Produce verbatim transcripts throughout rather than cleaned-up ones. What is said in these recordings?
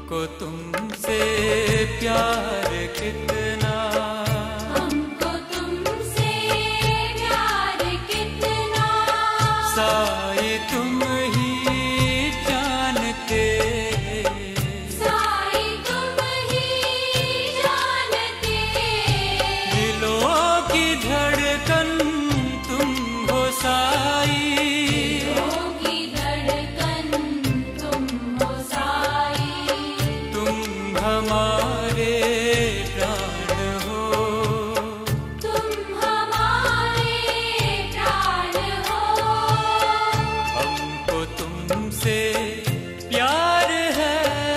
हमको तुमसे प्यार कितना, हमको तुमसे प्यार कितना, साई तुम ही जानते, साई तुम ही जानते, दिलों की धड़कन तुम हो साई, दिलों की धड़कन तुम हो साई, तुम हमारे प्राण हो, तुम हमारे प्राण हो, हमको तुमसे प्यार है,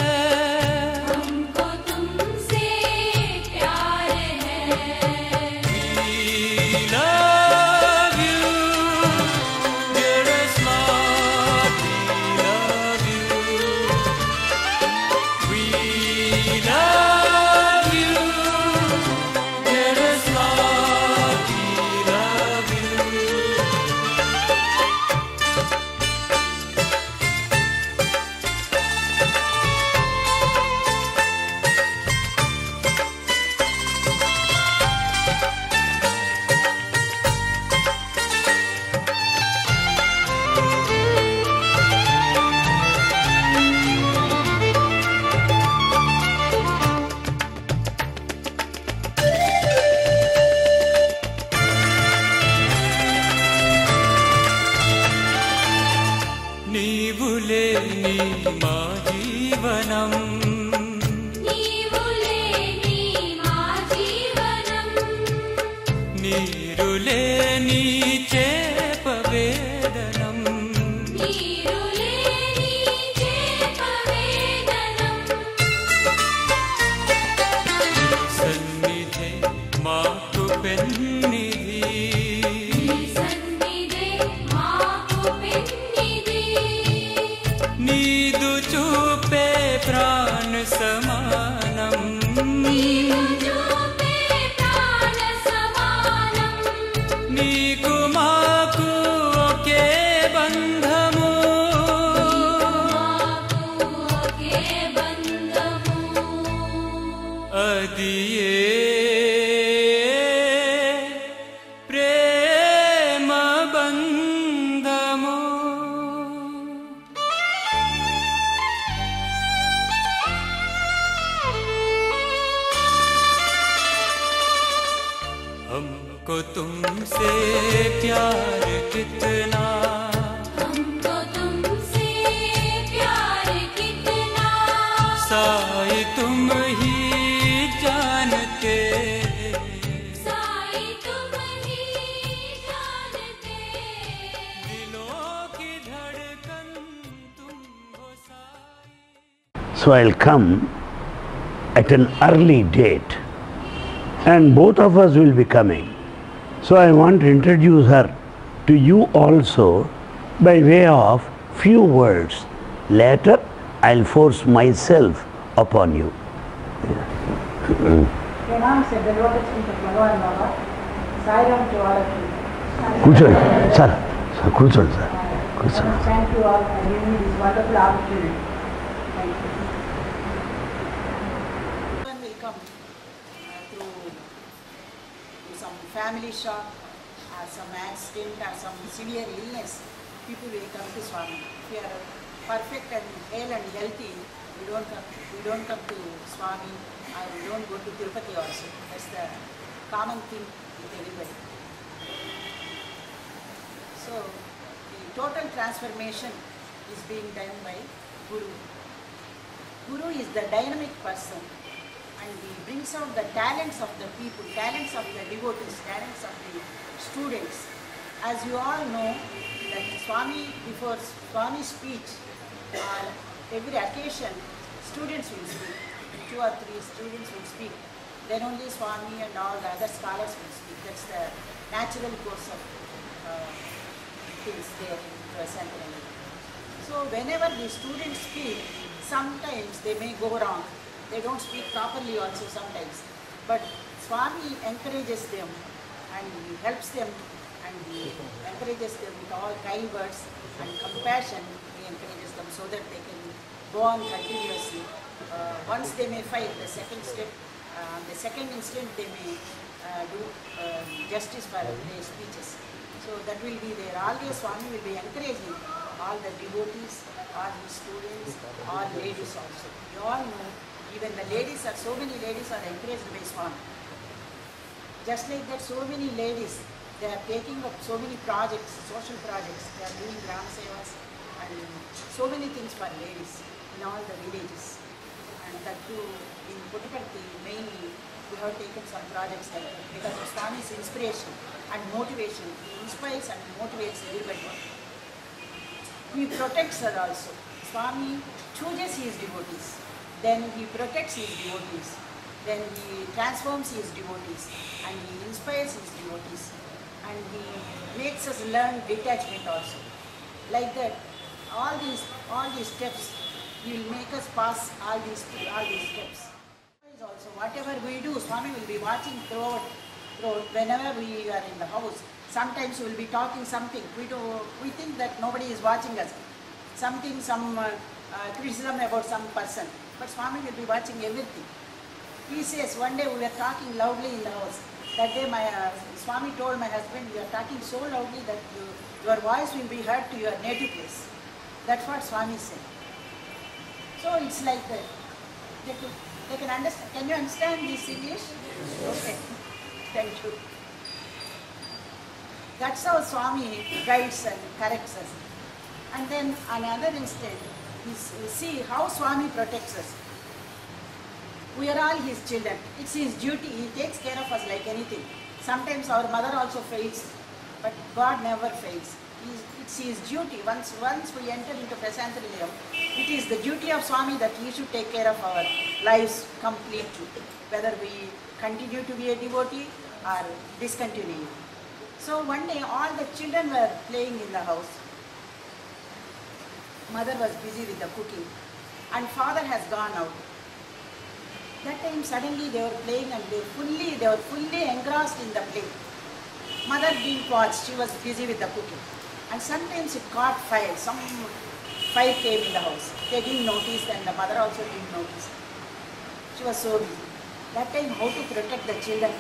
हमको तुमसे प्यार है। We love you, dearest Lord, we love you. We love you, dearest Lord, we love you. నీవులేని మా జీవనం, నీవులేని మా జీవనం, నీరులేని చేప వేదనం, నీరులేని చేపవేదనం, సన్నిధే మాకు పెన్నిధి, నీ సన్నిధే మాకు పెన్నిధి, నీదు చూపే ప్రాణ సమానం, నీవు చూపే ప్రాణ సమానం, నీకు మాకు ఒకే బంధము, మాకు ఒకే బంధము, అది ఏ ప్రేమ బంధము. हमको तुमसे प्यार कितना, हमको तुमसे प्यार कितना, साई तुम ही जानते, साई तुम ही जानते, दिलों की धड़कन तुम हो Sai. So I'll come at an early date and both of us will be coming. So I want to introduce her to you also by way of few words. Later I'll force myself upon you. Pranam said the Lord is Bhagavan Baba. Sairam to all of you. కూర్చోండి sir sir కూర్చోండి sir కూర్చోండి. Thank you all for giving me this wonderful opportunity. Thank you. One will come uh, through, through some family shock or some accident or some severe illness. People will come to Swami. If you are perfect and hale and healthy, we don't come. We don't come to Swami, or we don't go to Tirupati also. That's the common thing with everybody. So the total transformation is being done by Guru. Guru is the dynamic person and he brings out the talents of the people, talents of the devotees, talents of the students. As you all know, that Swami, before Swami's speech, or every occasion, students will speak. Two or three students will speak. Then only Swami and all the other scholars will speak. That's the natural course of uh, things there in Centenary. So whenever the students speak, sometimes they may go wrong. They don't speak properly also sometimes. But Swami encourages them and he helps them and he encourages them with all kind words and compassion. He encourages them so that they can go on continuously uh, once they may file the second step, uh, the second instant they may uh, do uh, justice for their speeches. So that will be there. Always Swami will be encouraging all the devotees, all the students, all ladies also. You all know, even the ladies are, so many ladies are encouraged by Swami. Just like that, so many ladies, they are taking up so many projects, social projects. They are doing Gram Sevas and so many things for ladies in all the villages. And that too, in Puttaparthi, mainly, we have taken some projects like that because of Swami's inspiration and motivation. He inspires and motivates everybody. He protects her also. Swami chooses his devotees. Then he protects his devotees. Then he transforms his devotees. And he inspires his devotees. And he makes us learn detachment also. Like that, all these, all these steps, he will make us pass all these, all these steps. Also, whatever we do, Swami will be watching throughout, throughout whenever we are in the house. Sometimes we will be talking something. We do, we think that nobody is watching us. Something, some uh, uh, criticism about some person. But Swami will be watching everything. He says, one day we were talking loudly in the house. That day my uh, Swami told my husband, you are talking so loudly that you, your voice will be heard to your native place. That's what Swami said. So it's like that. They can, they can understand. Can you understand this English? Okay. Thank you. That's how Swami guides and corrects us. And then another instant, is, see how Swami protects us. We are all his children. It's his duty. He takes care of us like anything. Sometimes our mother also fails, but God never fails. He's, it's his duty. Once, once we enter into Prasanthanilayam, it is the duty of Swami that he should take care of our lives completely, whether we continue to be a devotee or discontinue. So one day all the children were playing in the house. Mother was busy with the cooking and father has gone out. That time suddenly they were playing and they fully they were fully engrossed in the play. Mother didn't watch, she was busy with the cooking. And sometimes it caught fire, some fire came in the house. They didn't notice and the mother also didn't notice. She was so busy. That time how to protect the children.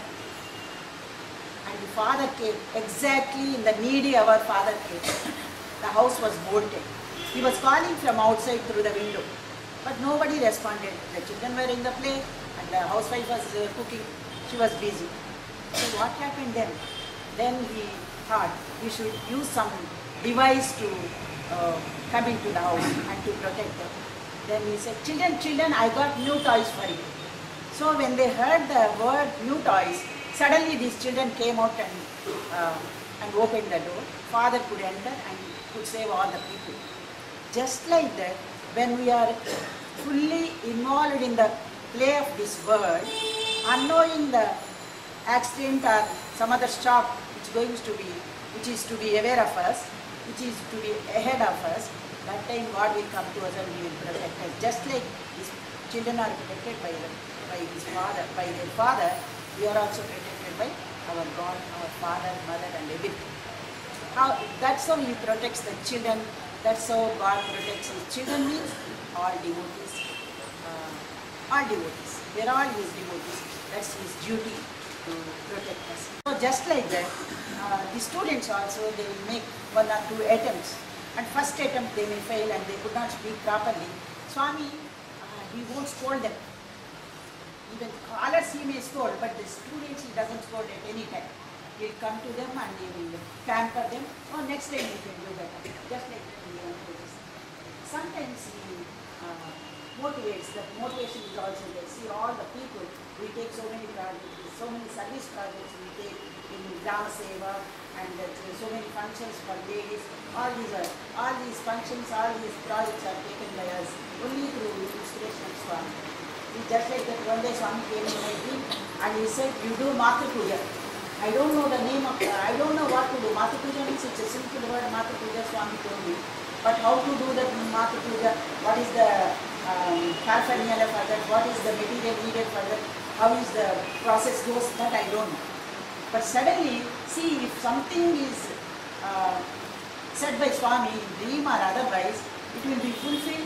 And the father came, exactly in the needy hour father came. The house was bolted. He was calling from outside through the window. But nobody responded. The children were in the play and the housewife was uh, cooking. She was busy. So what happened then? Then he thought we should use some device to uh, come into the house and to protect them. Then he said, children, children, I got new toys for you. So when they heard the word new toys, suddenly these children came out and, uh, and opened the door. Father could enter and could save all the people. Just like that, when we are fully involved in the play of this world, unknowing the accident or some other shock which going to be, which is to be aware of us, which is to be ahead of us, that time God will come to us and He will protect us. Just like these children are protected by, by His Father, by their Father, we are also protected by our God, our Father, Mother, and everything. How, that's how He protects the children. That's how God protects His children, means all devotees. Uh, all devotees. They are all His devotees. That's His duty to protect us. So just like that, uh, the students also, they will make one or two attempts. And first attempt they may fail and they could not speak properly. Swami, uh, he won't scold them. Even scholars he may scold, but the students he doesn't scold at any time. He'll come to them and he will pamper them. Oh, next time you can do better. Just like that he encourages. Sometimes he uh, motivates. The motivation is also there. See, all the people, we take so many projects, so many service projects we take in Gram Seva and uh, so many functions for ladies. All these are, all these functions, all these projects are taken by us only through inspiration of Swami. He just like that one day Swami came in my dream and he said, you do Mata Puja. I don't know the name of, uh, I don't know what to do. Mata Puja means it's a simple word, Mata Puja, Swami told me. But how to do that Mata Puja, what is the um, paraphernalia for that, what is the material needed for that, how is the process goes, that I don't know. But suddenly, see, if something is uh, said by Swami in dream or otherwise, it will be fulfilled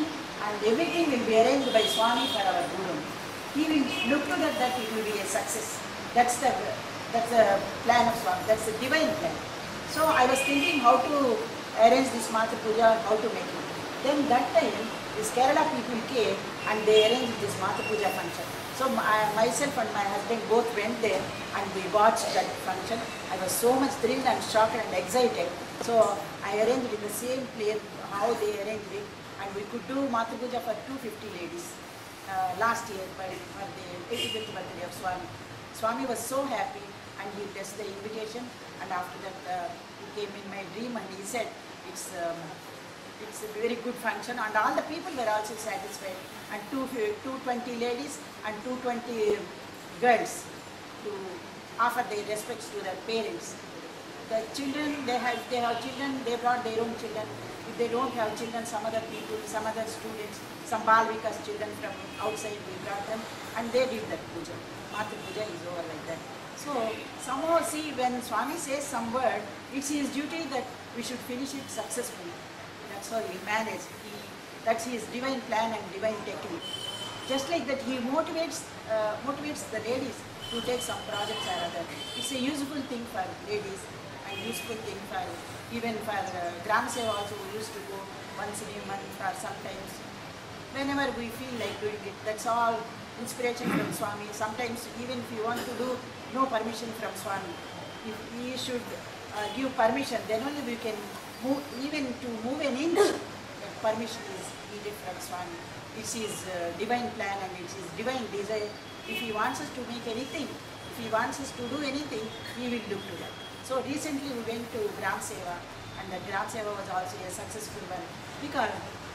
and everything will be arranged by Swami for our Guru. He will look to that that it will be a success. That's the that's the plan of Swami. That's the divine plan. So I was thinking how to arrange this Matra Puja, how to make it. Then that time, this Kerala people came and they arranged this Matra Puja function. So my, myself and my husband both went there and we watched that function. I was so much thrilled and shocked and excited. So I arranged in the same place how they arranged it, and we could do Matra Puja for two hundred fifty ladies uh, last year for, for the eighty-fifth birthday of Swami. Swami was so happy and he blessed the invitation, and after that uh, he came in my dream and he said it's um, it's a very good function, and all the people were also satisfied, and two hundred twenty ladies and two hundred twenty girls to offer their respects to their parents. The children, they have, they have children, they brought their own children. If they don't have children, some other people, some other students, some Balvikas children from outside, we brought them and they did that puja. Matra Puja is over like that. So somehow see, when Swami says some word, it's his duty that we should finish it successfully. That's how he managed. He, that's his divine plan and divine technique. Just like that, he motivates uh, motivates the ladies to take some projects or other. It's a useful thing for ladies and useful thing for even for uh, Gram Seva also. We used to go once in a month or sometimes whenever we feel like doing it. That's all inspiration from Swami. Sometimes even if you want to do, no permission from Swami. If he should uh, give permission, then only we can move, even to move an inch, that permission is needed from Swami. It's his uh, divine plan and it's his divine desire. If he wants us to make anything, if he wants us to do anything, he will look to that. So recently we went to Gram Seva, and the Gram Seva was also a successful one, because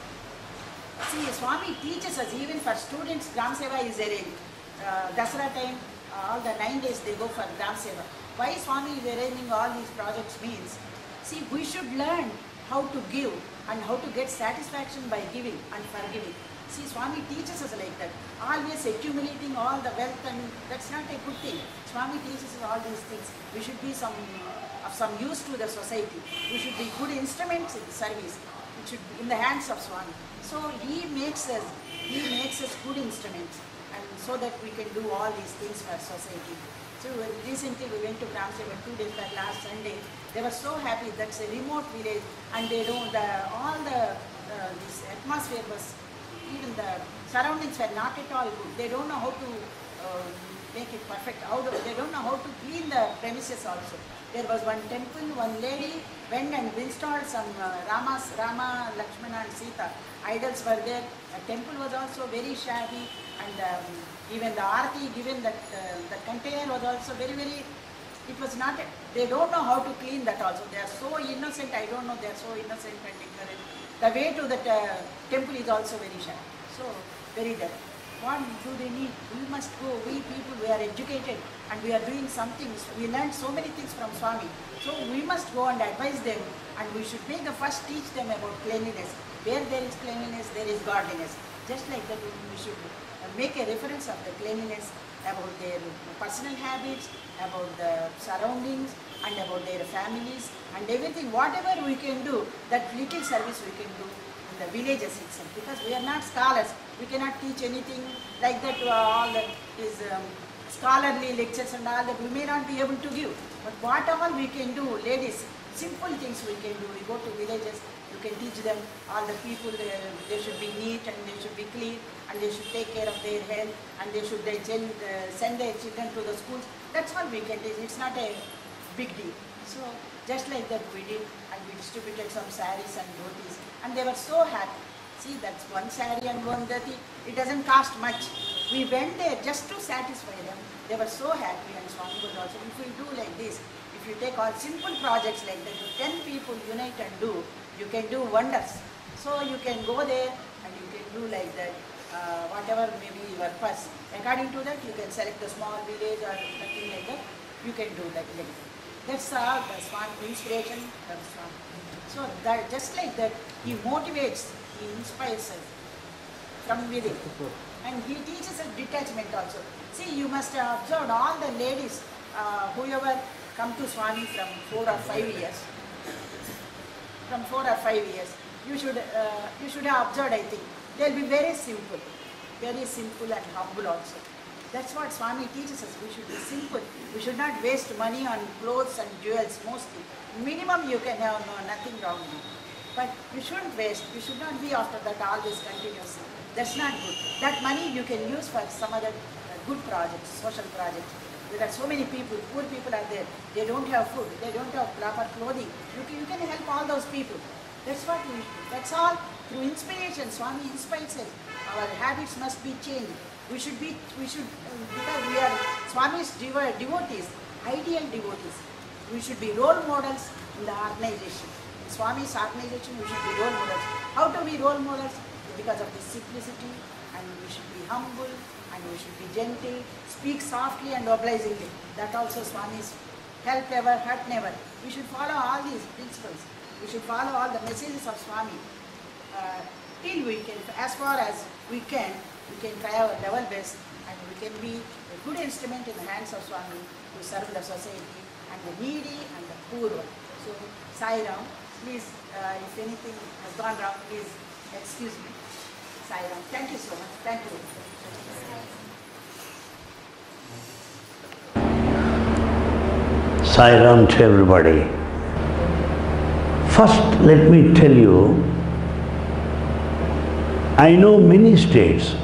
see, Swami teaches us, even for students, Gram Seva is arranged. Uh, Dasara time, uh, all the nine days they go for Gram Seva. Why Swami is arranging all these projects means, see, we should learn how to give and how to get satisfaction by giving and forgiving. See, Swami teaches us like that. Always accumulating all the wealth, and that's not a good thing. Swami teaches us all these things. We should be some of some use to the society. We should be good instruments in the service. It should be in the hands of Swami. So he makes us, he makes us good instruments, and so that we can do all these things for society. So recently we went to Gram Seva two days back, last Sunday. They were so happy. That's a remote village, and they don't. The, all the uh, this atmosphere was. Even the surroundings were not at all good. They don't know how to uh, make it perfect. How do, they don't know how to clean the premises also. There was one temple, one lady went and installed some uh, Ramas, Rama, Lakshmana and Sita. Idols were there. The temple was also very shabby, and um, even the arati given, that uh, the container was also very, very, it was not, they don't know how to clean that also. They are so innocent, I don't know, they are so innocent and ignorant. The way to that uh, temple is also very shy. So, very dead. What do they need? We must go. We people, we are educated and we are doing some things. We learned so many things from Swami. So, we must go and advise them, and we should make the first teach them about cleanliness. Where there is cleanliness, there is godliness. Just like that, we should make a reference of the cleanliness, about their personal habits, about the surroundings, and about their families, and everything, whatever we can do, that little service we can do in the villages itself, because we are not scholars. We cannot teach anything like that to all that is um, scholarly lectures and all that we may not be able to give. But what all we can do, ladies, simple things we can do. We go to villages, you can teach them, all the people, they, they should be neat and they should be clean, and they should take care of their health, and they should they send, uh, send their children to the schools. That's all we can teach. It's not a big deal. So just like that we did, and we distributed some saris and dhotis, and they were so happy. See, that's one sari and one dhoti. It doesn't cost much. We went there just to satisfy them. They were so happy, and Swami was also, if we do like this, if you take all simple projects like that, if ten people unite and do, you can do wonders. So you can go there and you can do like that, uh, whatever may be your purse. According to that, you can select a small village or something like that. You can do that. Like that. That's all the Swami inspiration from Swami. So that, just like that, he motivates, he inspires us from within. And he teaches us detachment also. See, you must have observed all the ladies, uh, whoever come to Swami from four or five years. From four or five years. You should, uh, you should have observed, I think. They'll be very simple, very simple and humble also. That's what Swami teaches us. We should be simple. We should not waste money on clothes and jewels mostly. Minimum you can have no, nothing wrong with it. But you shouldn't waste. You should not be after that all this continuously. That's not good. That money you can use for some other uh, good projects, social projects. There are so many people, poor people are there. They don't have food. They don't have proper clothing. You can, you can help all those people. That's what we should do. That's all. Through inspiration, Swami inspires us. Our habits must be changed. We should be, we should, uh, because we are Swami's devo- devotees, ideal devotees. We should be role models in the organization. In Swami's organization, we should be role models. How to be role models? Because of the simplicity, and we should be humble, and we should be gentle, speak softly and obligingly. That also Swami's help ever, hurt never. We should follow all these principles. We should follow all the messages of Swami. Uh, till we can, as far as we can, we can try our level best, and we can be a good instrument in the hands of Swami to serve the society and the needy and the poor. So, Sai Ram, please, uh, if anything has gone wrong, please excuse me. Sai Ram, thank you so much. Thank you. Sai Ram to everybody. First, let me tell you, I know many states,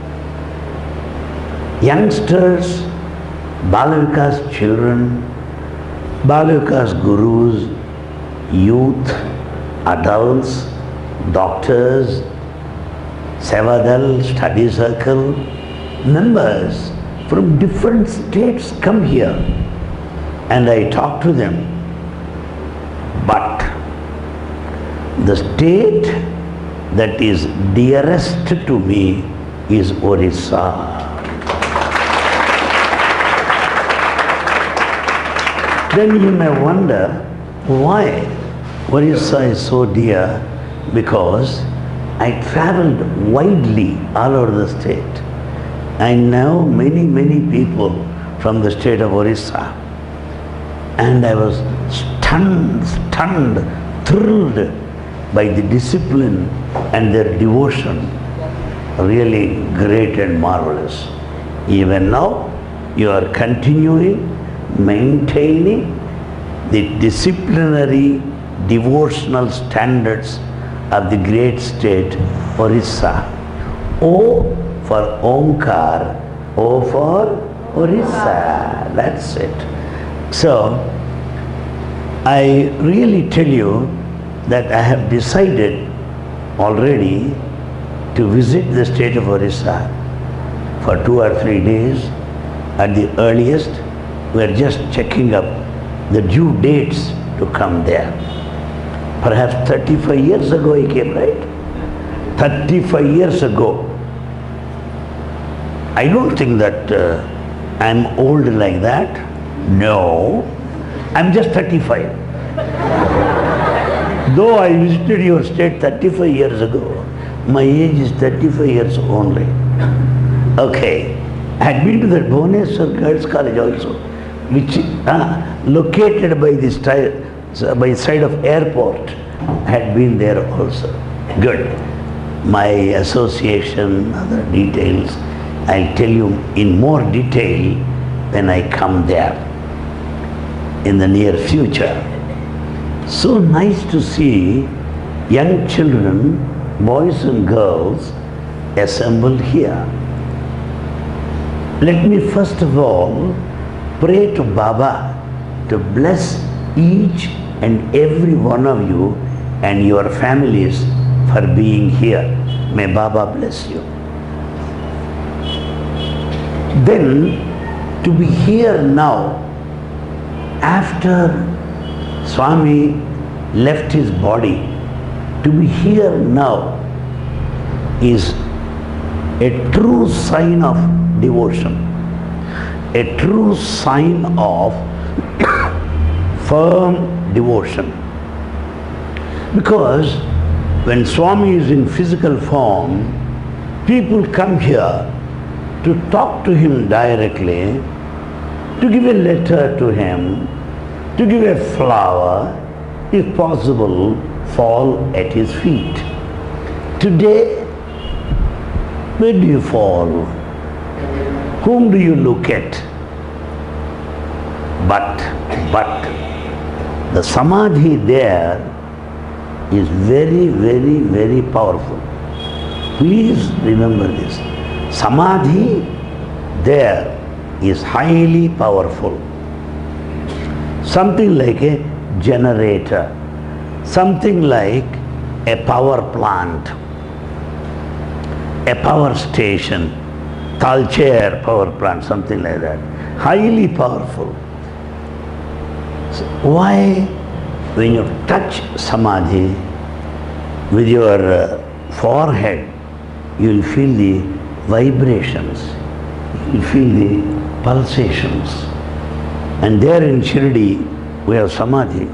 youngsters, Bala Vikas children, Bala Vikas gurus, youth, adults, doctors, Sevadal, study circle, members from different states come here and I talk to them. But the state that is dearest to me is Orissa. Then you may wonder why Orissa is so dear. Because I traveled widely all over the state. I know many, many people from the state of Orissa. And I was stunned, stunned, thrilled by the discipline and their devotion. Really great and marvelous. Even now, you are continuing, maintaining the disciplinary, devotional standards of the great state Orissa. O for Omkar, O for Orissa. That's it. So, I really tell you that I have decided already to visit the state of Orissa for two or three days at the earliest. We are just checking up the due dates to come there. Perhaps thirty-five years ago I came, right? thirty-five years ago. I don't think that uh, I'm old like that. No, I'm just thirty-five. Though I visited your state thirty-five years ago, my age is thirty-five years only. Okay, I had been to the Bhubaneswar Girls College also, which uh, located by the style, by the side of airport. I had been there also. Good. My association, other details, I'll tell you in more detail when I come there in the near future. So nice to see young children, boys and girls assembled here. Let me first of all pray to Baba to bless each and every one of you and your families for being here. May Baba bless you. Then to be here now, after Swami left his body, to be here now is a true sign of devotion, a true sign of firm devotion. Because when Swami is in physical form, people come here to talk to him directly, to give a letter to him, to give a flower, if possible, fall at his feet. Today, Where do you fall? Whom do you look at? But, but, the samadhi there is very, very, very powerful. Please remember this. Samadhi there is highly powerful. Something like a generator, something like a power plant, a power station, Talcher power plant, something like that. Highly powerful. So why, when you touch samadhi with your uh, forehead, you will feel the vibrations, you will feel the pulsations. And there in Shirdi, we have samadhi.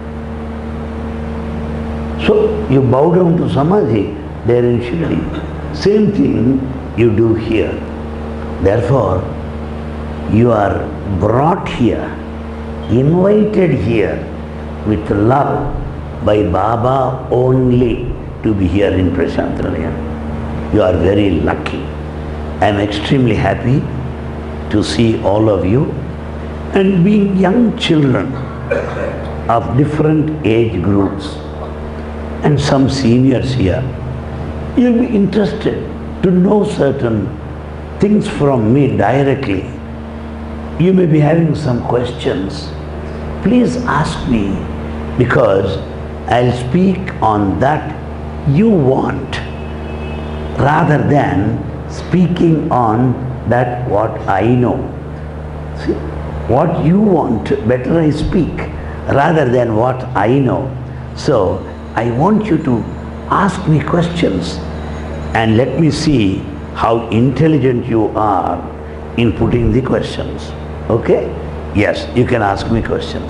So you bow down to samadhi there in Shirdi. Same thing you do here. Therefore, you are brought here, invited here with love by Baba only to be here in Prashantanilayam. You are very lucky. I am extremely happy to see all of you, and being young children of different age groups and some seniors here, you will be interested to know certain things from me directly. You may be having some questions. Please ask me, because I'll speak on that you want rather than speaking on that what I know. See, what you want, better I speak rather than what I know. So I want you to ask me questions and let me see how intelligent you are in putting the questions. Okay? Yes, you can ask me questions.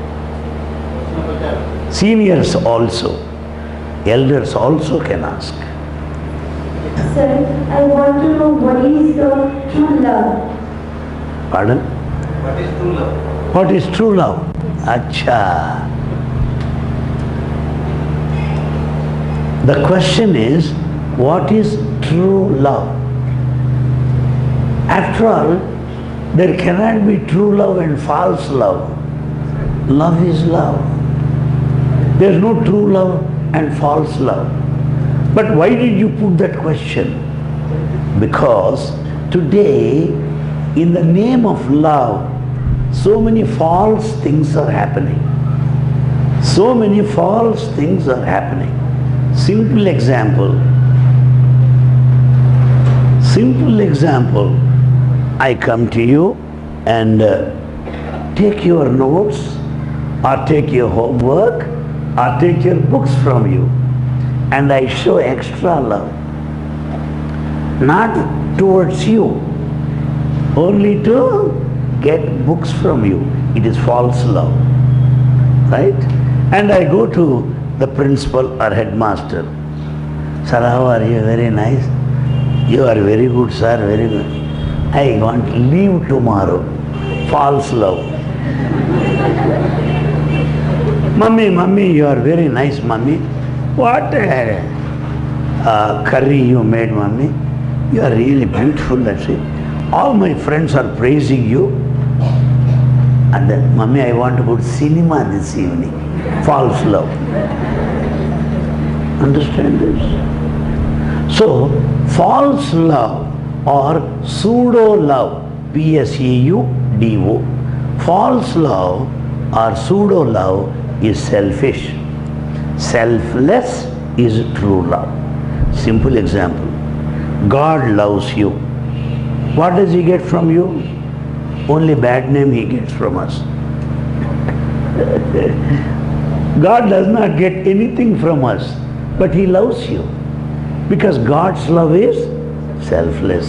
Seniors also, elders also can ask. Sir, I want to know what is the true love? Pardon? What is true love? What is true love? Acha. The question is, what is true love? After all, there cannot be true love and false love. Love is love. There is no true love and false love. But why did you put that question? Because today, in the name of love, so many false things are happening. So many false things are happening. Simple example. Simple example. I come to you and uh, take your notes or take your homework or take your books from you, and I show extra love. Not towards you, only to get books from you. It is false love. Right? And I go to the principal or headmaster. Sir, how are you? Very nice. You are very good, sir. Very good. I want leave tomorrow. False love. Mummy, mummy, you are very nice, mummy. What a uh, curry you made, mummy. You are really beautiful, that's it. All my friends are praising you. And then, mummy, I want to go to cinema this evening. False love. Understand this? So, false love or pseudo love, P S E U D O. False love or pseudo love is selfish. Selfless is true love. Simple example. God loves you. What does He get from you? Only bad name He gets from us. God does not get anything from us, but He loves you. Because God's love is selfless.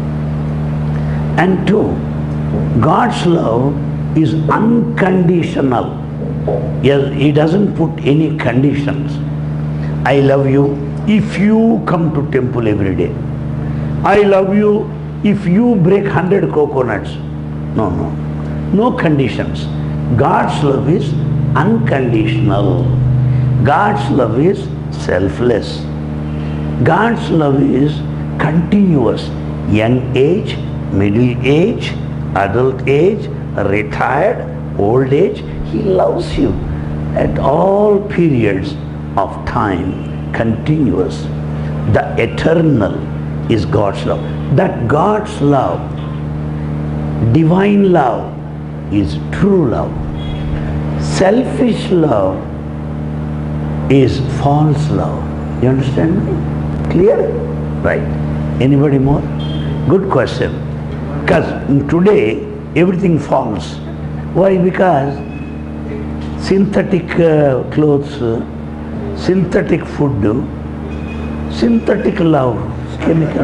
And two, God's love is unconditional. Yes, He doesn't put any conditions. I love you if you come to temple every day. I love you if you break hundred coconuts. No, no. No conditions. God's love is unconditional. God's love is selfless. God's love is continuous. Young age, middle age, adult age, retired, old age. He loves you at all periods of time, continuous. The eternal is God's love. That God's love, divine love, is true love. Selfish love is false love. You understand me? Clear? Right. Anybody more? Good question. Because today everything false. Why? Because synthetic uh, clothes, uh, synthetic food, synthetic love, chemical.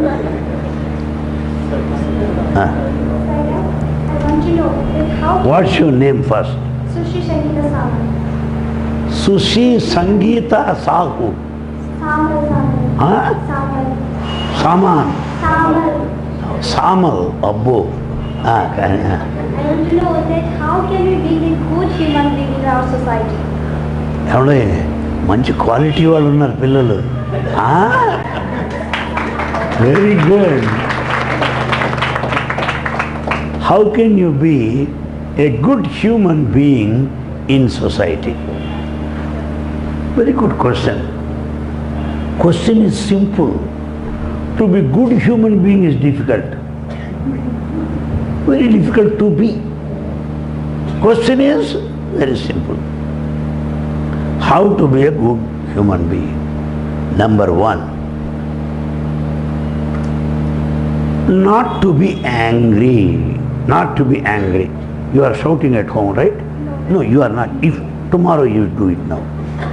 Ah. I want to know that how What's your name first? Sushi Sangeeta Samal. Sushi Sangeeta Sahu. Samal Samal. Huh? Samal. Saman. Samal. Samal. Abbo. Ah, okay, ah. I want to know that how can we be a good human being in our society? ఏమండి మంచి quality వాళ్ళు ఉన్నారు పిల్లలు. Very good. How can you be a good human being in society? Very good question. Question is simple. To be good human being is difficult. Very difficult to be. Question is very simple. How to be a good human being? Number one, not to be angry. Not to be angry. You are shouting at home, right? No, you are not. If tomorrow you do it now.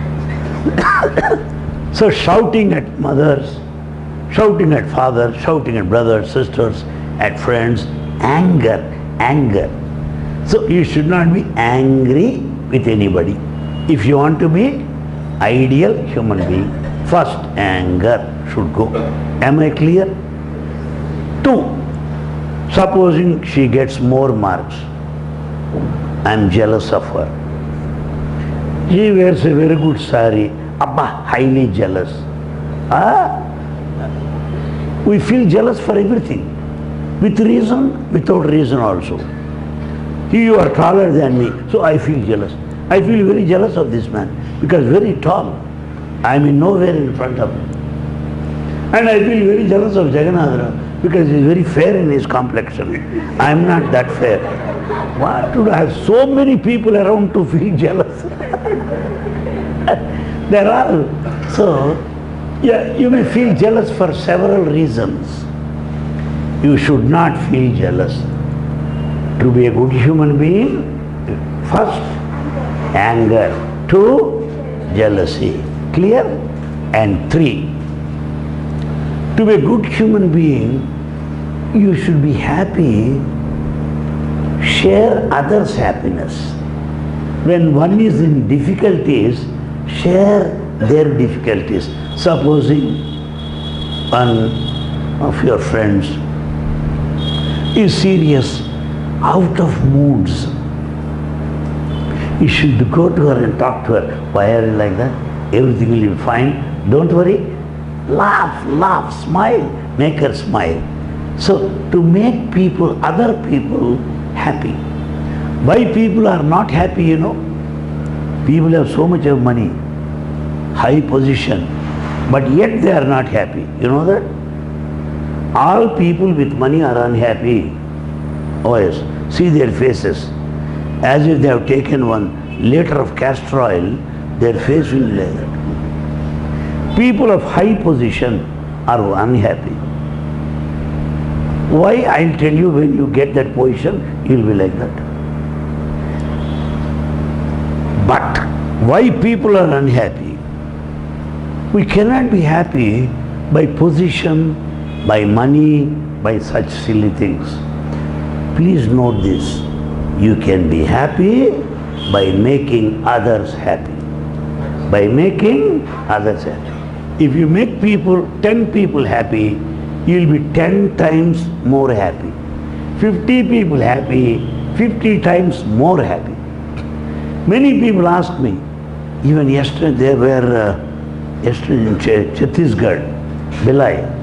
So shouting at mothers, shouting at fathers, shouting at brothers, sisters, at friends, anger, anger. So you should not be angry with anybody. If you want to be ideal human being, first anger should go. Am I clear? Two, supposing she gets more marks, I am jealous of her. She wears a very good sari, abba, highly jealous. Ah, we feel jealous for everything, with reason, without reason also. You are taller than me, so I feel jealous. I feel very jealous of this man because very tall. I am in nowhere in front of him. And I feel very jealous of Jagannatha because he is very fair in his complexion. I am not that fair. What would I have so many people around to feel jealous? There are. So, yeah, you may feel jealous for several reasons. You should not feel jealous. To be a good human being, first, anger. Two, jealousy. Clear? And three, to be a good human being, you should be happy, share others' happiness. When one is in difficulties, share their difficulties. Supposing one of your friends is serious, out of moods, you should go to her and talk to her. Why are you like that? Everything will be fine. Don't worry. Laugh, laugh, smile. Make her smile. So, to make people, other people happy. Why people are not happy, you know? People have so much of money, high position, but yet they are not happy. You know that? All people with money are unhappy. Oh yes, see their faces. As if they have taken one liter of castor oil, their face will be like that. People of high position are unhappy. Why? I'll tell you, when you get that position, you'll be like that. But why people are unhappy? We cannot be happy by position, by money, by such silly things. Please note this. You can be happy by making others happy. By making others happy. If you make people, ten people happy, you'll be ten times more happy. Fifty people happy, fifty times more happy. Many people ask me, even yesterday they were, uh, yesterday in Ch Chhattisgarh, Bhilai,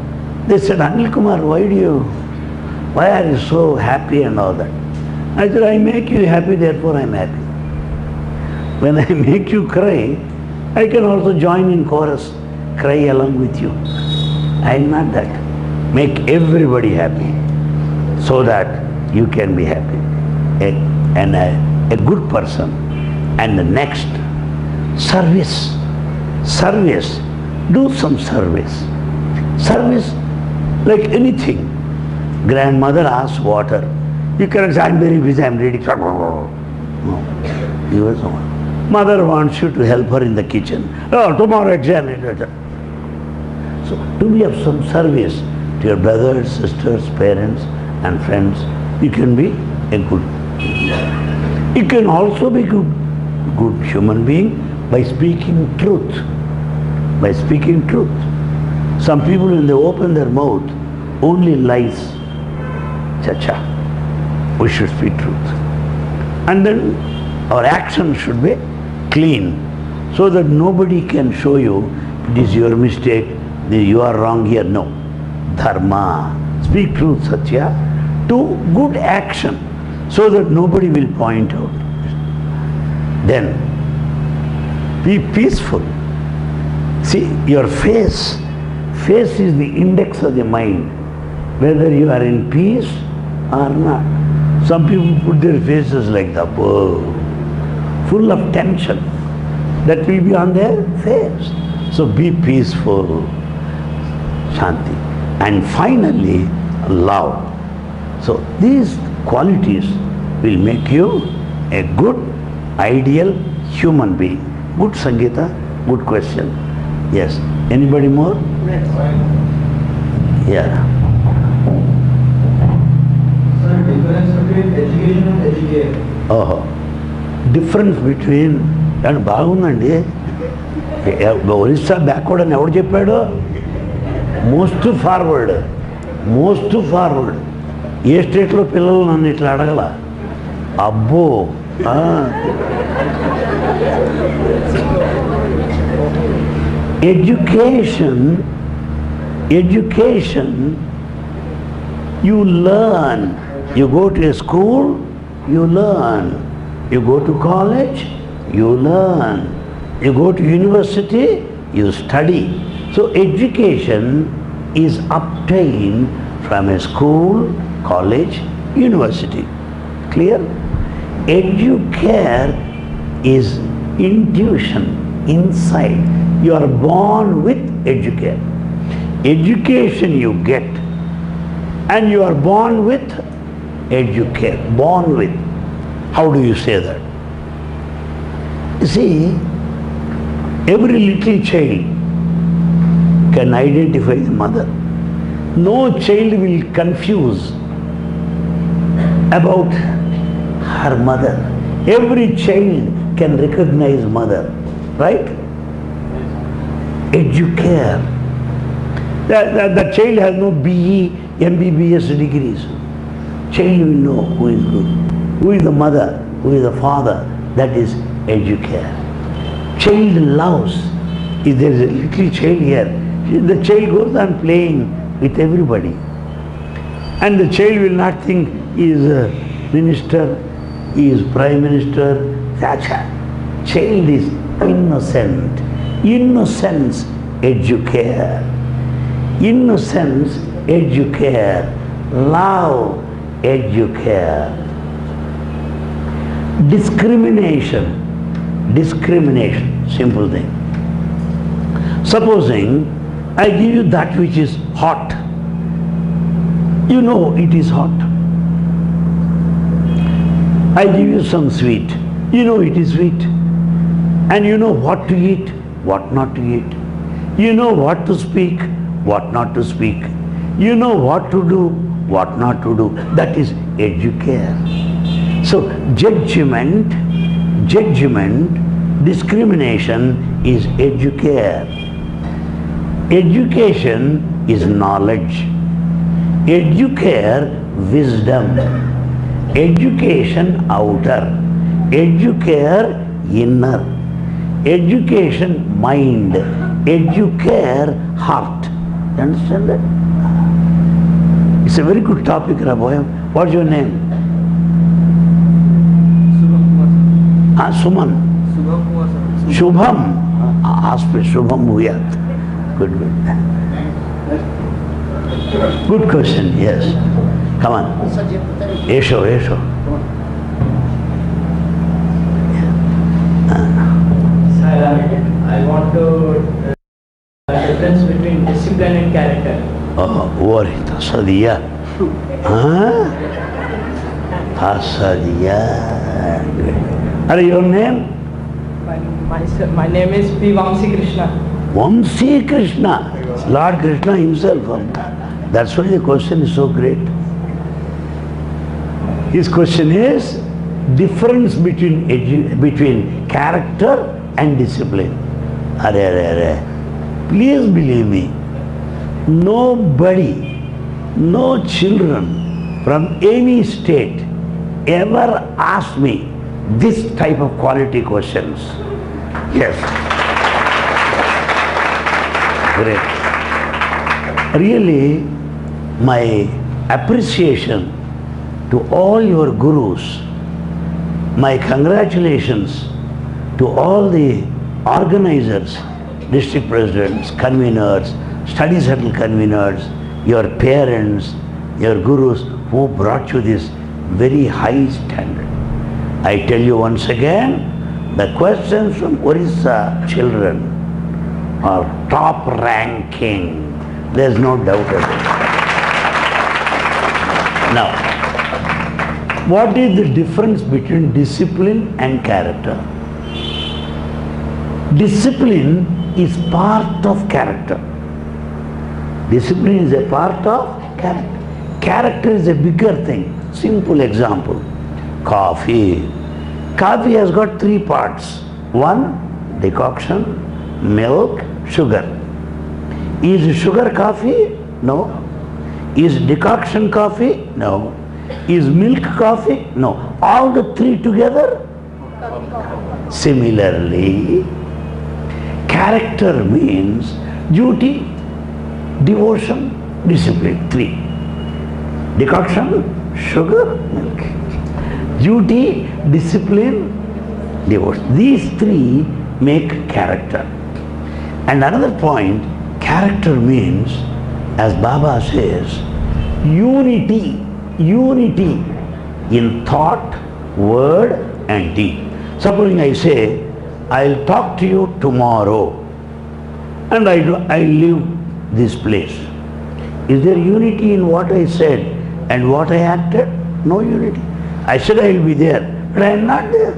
They said, Anil Kumar, why do you, why are you so happy and all that? I said, I make you happy, therefore I am happy. When I make you cry, I can also join in chorus, cry along with you. I am not that. Make everybody happy so that you can be happy. A, and a, a good person. And the next, service. Service. Do some service. Service like anything. Grandmother asks water. You cannot say, I'm very busy, I'm reading. No. You are someone. Mother wants you to help her in the kitchen. Oh, tomorrow exam. So, do we have some service to your brothers, sisters, parents and friends? You can be a good. You can also be good, good human being by speaking truth. By speaking truth. Some people, when they open their mouth, only lies. Cha-cha. We should speak truth. And then our action should be clean, so that nobody can show you it is your mistake, you are wrong here. No. Dharma. Speak truth, Satya. Do good action, so that nobody will point out. Then be peaceful. See, your face, face is the index of the mind, whether you are in peace or not. Some people put their faces like that, whoa, full of tension. That will be on their face. So be peaceful, Shanti. And finally, love. So these qualities will make you a good, ideal human being. Good, Sangeeta, good question. Yes. Anybody more? Yeah. Sir, difference between education and educate. Oh, difference between and బాగుందండి. Orissa backward అని ఎవడు చెప్పాడు? Most forward, most forward. ఏ స్టేట్లో పిల్లలు నన్ను ఇట్లా అడగల. అబ్బో, education, education, you learn. You go to a school, you learn. You go to college, you learn. You go to university, you study. So education is obtained from a school, college, university. Clear? Educare is intuition, inside. You are born with educare. Education you get, and you are born with educare. Born with. How do you say that? You see, every little child can identify the mother. No child will confuse about her mother. Every child can recognize mother, right? Educare. The, the, the child has no B E, M B B S degrees. Child will know who is good, who is the mother, who is the father. That is educare. Child loves. If there is a little child here, the child goes on playing with everybody. And the child will not think he is a minister, he is prime minister. Sacha. Child is innocent. Innocence, educare. Innocence, educare. Love, educare. Discrimination. Discrimination. Simple thing. Supposing I give you that which is hot. You know it is hot. I give you some sweet. You know it is sweet. And you know what to eat, what not to eat. You know what to speak, what not to speak. You know what to do, what not to do. That is educare. So judgment, judgment, discrimination is educare. Education is knowledge. Educare, wisdom. Education, outer. Educare, inner. Education, mind. Educare, heart. You understand that? It's a very good topic, Raboy. What's your name? Ah, Suman. Shubham. Ah, ask me, Shubham Bhuyat. Good, good. Good question, yes. Come on. Esho, Esho. I want to uh, difference between discipline and character. Oh, worry, tasadiya. Huh? Tasadiya. Are your name? My, my, sir- my name is P. Vamsi Krishna. Vamsi Krishna. Lord Krishna himself. That's why the question is so great. His question is difference between edu- between character and discipline. Are, are, are. Please believe me, nobody, no children from any state ever asked me this type of quality questions. Yes. Great. Really, my appreciation to all your gurus, my congratulations to all the organizers, district presidents, conveners, study circle conveners, your parents, your gurus who brought you this very high standard. I tell you once again, the questions from Orissa children are top ranking. There's no doubt about it. Now, what is the difference between discipline and character? Discipline is part of character. Discipline is a part of character. Character is a bigger thing. Simple example. Coffee. Coffee has got three parts. One, decoction, milk, sugar. Is sugar coffee? No. Is decoction coffee? No. Is milk coffee? No. All the three together? Similarly, character means duty, devotion, discipline. Three. Decoction, sugar, milk. Duty, discipline, devotion. These three make character. And another point, character means, as Baba says, unity, unity in thought, word and deed. Supposing I say, I'll talk to you tomorrow and I, do, I leave this place. Is there unity in what I said and what I acted? No unity. I said I will be there, but I am not there.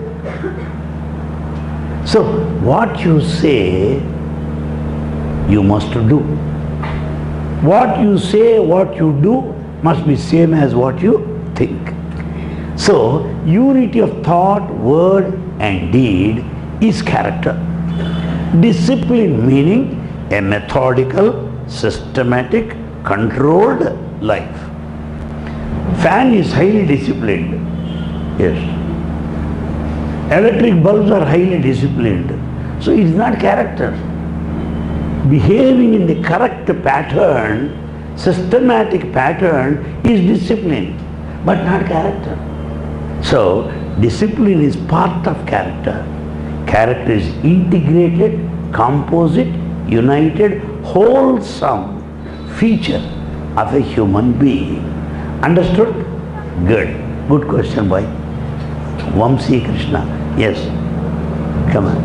So what you say, you must do. What you say, what you do must be same as what you think. So unity of thought, word and deed is character. Discipline meaning a methodical, systematic, controlled life. Fan is highly disciplined. Yes. Electric bulbs are highly disciplined. So it is not character. Behaving in the correct pattern, systematic pattern is discipline, but not character. So discipline is part of character. Character is integrated, composite, united, wholesome feature of a human being. Understood? Good. Good question, boy. Vamsi Krishna. Yes. Come on.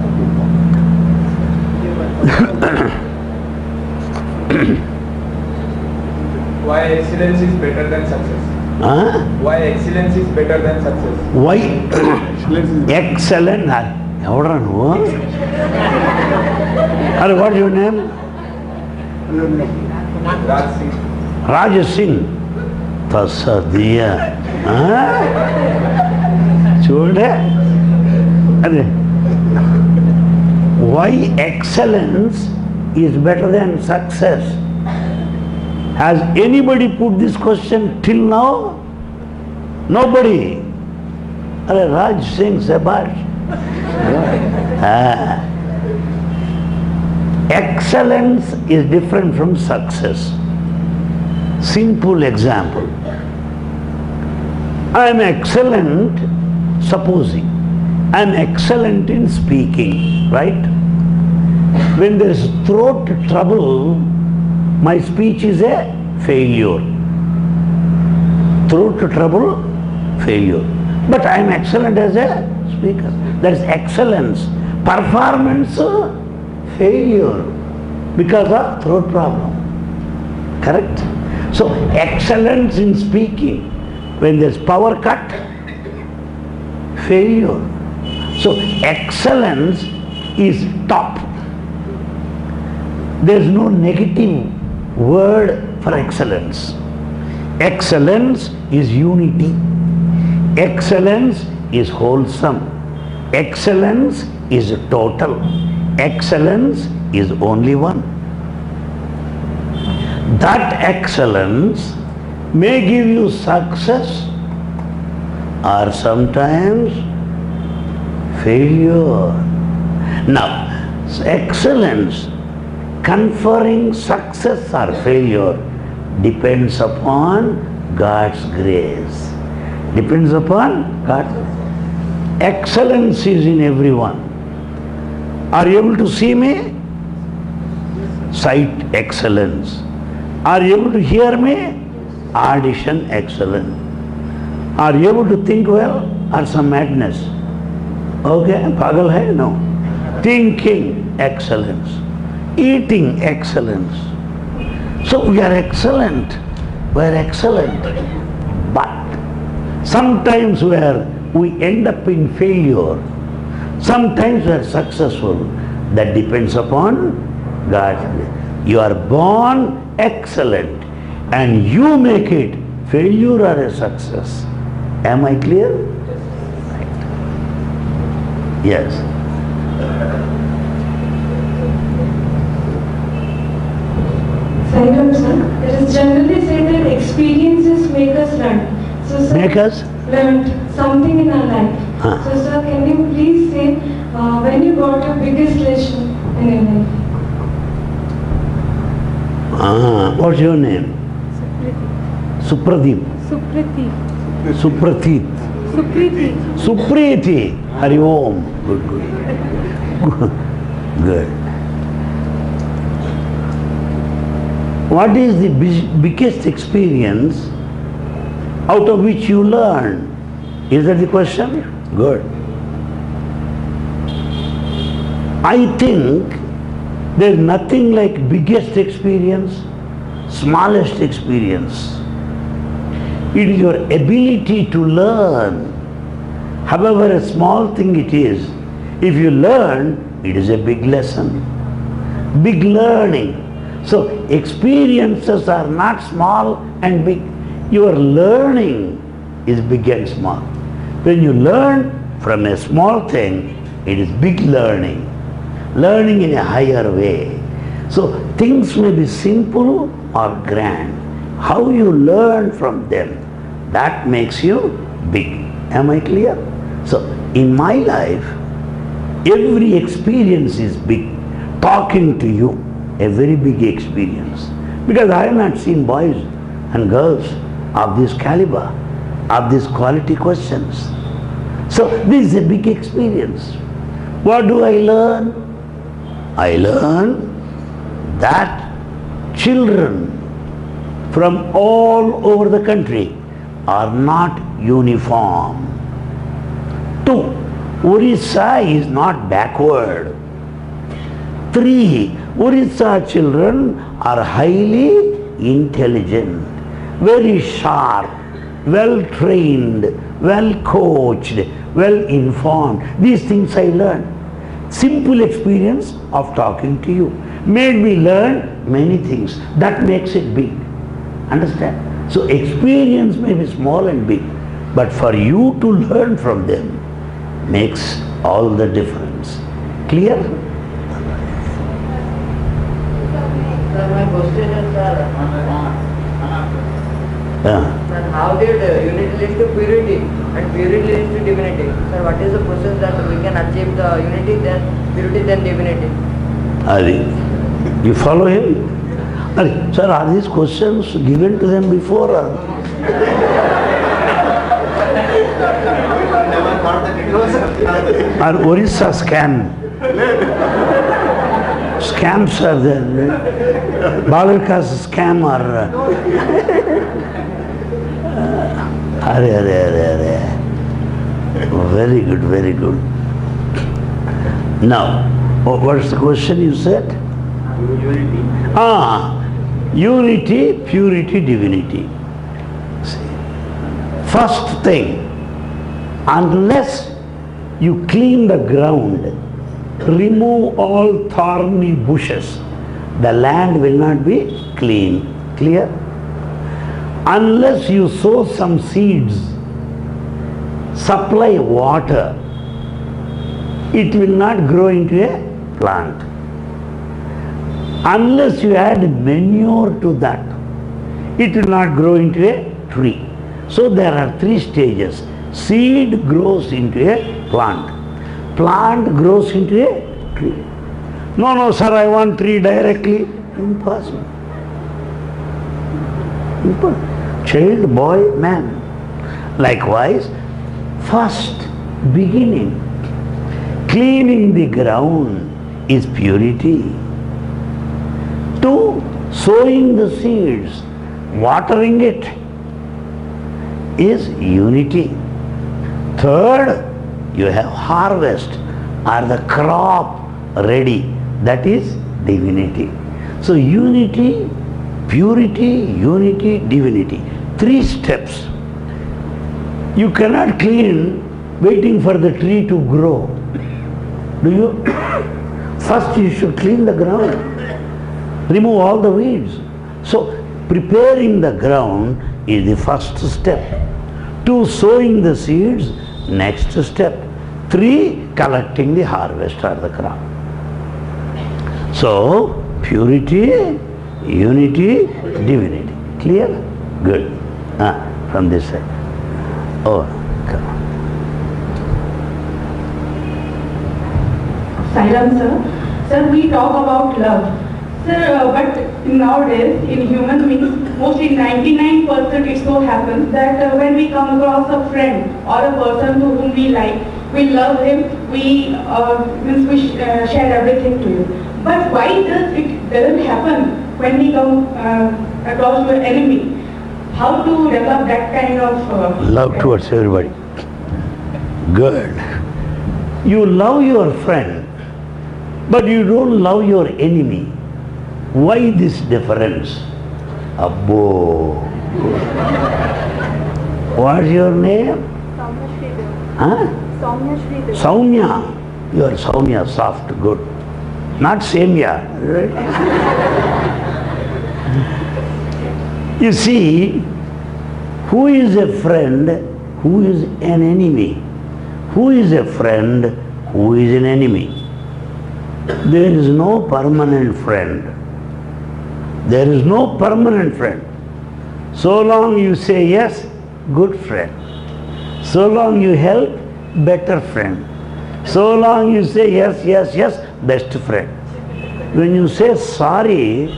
Why excellence is better than success? Huh? Why excellence is better than success? Why? Excellent. ఎవడరా నువ్వు? అరే what your name? Raj Singh. Raj Singh. తస్సదియా. చూడే అదే. Why excellence is better than success? Has anybody put this question till now? Nobody. Are Raj Singh Sabash. Ah. Excellence is different from success. Simple example. I am excellent, supposing, I am excellent in speaking, right? When there is throat trouble, my speech is a failure. Throat trouble, failure. But I am excellent as a speaker. That is excellence. Performance, failure because of throat problem. Correct? So excellence in speaking, when there is power cut, failure. So excellence is top. There is no negative word for excellence. Excellence is unity. Excellence is wholesome. Excellence is total. Excellence is only one. That excellence may give you success or sometimes failure. Now, excellence conferring success or failure depends upon God's grace. Depends upon God's grace. Excellence is in everyone. Are you able to see me? Sight excellence. Are you able to hear me? Audition excellent. Are you able to think well or some madness? Okay, pagal hai? No. Thinking excellence. Eating excellence. So we are excellent. We are excellent. But sometimes where we end up in failure, sometimes we are successful. That depends upon God's grace. You are born excellent and you make it failure or a success. Am I clear? Right. Yes. Sairam sir, it is generally said that experiences make us learn. So, sir, Make us? learned something in our life. Huh. So sir, can you please say uh, when you got your biggest lesson in your life? Ah, what's your name? Supradeep. Supriti. Supratit. Supriti. Supriti. Hari Om. Good, good. Good. What is the bi- biggest experience out of which you learn? Is that the question? Good. I think there is nothing like biggest experience, smallest experience. It is your ability to learn. However a small thing it is, if you learn, it is a big lesson. Big learning. So experiences are not small and big. Your learning is big and small. When you learn from a small thing, it is big learning. Learning in a higher way. So things may be simple or grand. How you learn from them, that makes you big. Am I clear? So in my life, every experience is big. Talking to you, a very big experience. Because I have not seen boys and girls of this caliber, of these quality questions. So this is a big experience. What do I learn? I learn that children from all over the country are not uniform. Two, Orissa is not backward. Three, Orissa children are highly intelligent, very sharp, well trained, well coached, well informed. These things I learned. Simple experience of talking to you made me learn many things. That makes it big. Understand? So experience may be small and big, but for you to learn from them makes all the difference. Clear? Sir, my question is, sir, Yeah. sir, how did uh, unity lead to purity and purity leads to divinity? Sir, what is the process that we can achieve the unity, then purity, then divinity? Adi. You follow him? Sir, are these questions given to them before? Or? Or Orissa scam? Scams are there. Bagalkas scam or... Uh, are, are, are, are. Very good, very good. Now, what's the question you said? Unity. Ah, unity, purity, divinity. See, first thing, unless you clean the ground, remove all thorny bushes, the land will not be clean. Clear? Unless you sow some seeds, supply water, it will not grow into a plant. Unless you add manure to that, it will not grow into a tree. So there are three stages. Seed grows into a plant. Plant grows into a tree. No, no, sir, I want tree directly. Impossible. Impossible. Child, boy, man. Likewise, first beginning, cleaning the ground is purity. Two, sowing the seeds, watering it is unity. Third, you have harvest or the crop ready, that is divinity. So unity, purity, unity, divinity. Three steps. You cannot clean waiting for the tree to grow. Do you? First you should clean the ground. Remove all the weeds. So preparing the ground is the first step. Two, sowing the seeds, next step. Three, collecting the harvest or the crop. So purity, unity, divinity. Clear? Good. Ah, from this side. Oh, come on. Sairam sir. Sir, we talk about love. Sir, uh, but nowadays in human beings, mostly ninety-nine percent it so happens that uh, when we come across a friend or a person to whom we like, we love him, we, uh, means we sh uh, share everything to him. But why does it doesn't happen when we come uh, across to an enemy? How to develop that kind of... Uh, love towards everybody. Good. You love your friend, but you don't love your enemy. Why this difference? Abbo. What's your name? Soumya Sridhar. Huh? Soumya Sridhar. Soumya. You are Soumya, soft, good. Not Samya, right? You see, who is a friend, who is an enemy? Who is a friend, who is an enemy? There is no permanent friend. There is no permanent friend. So long you say yes, good friend. So long you help, better friend. So long you say yes, yes, yes, best friend. When you say sorry,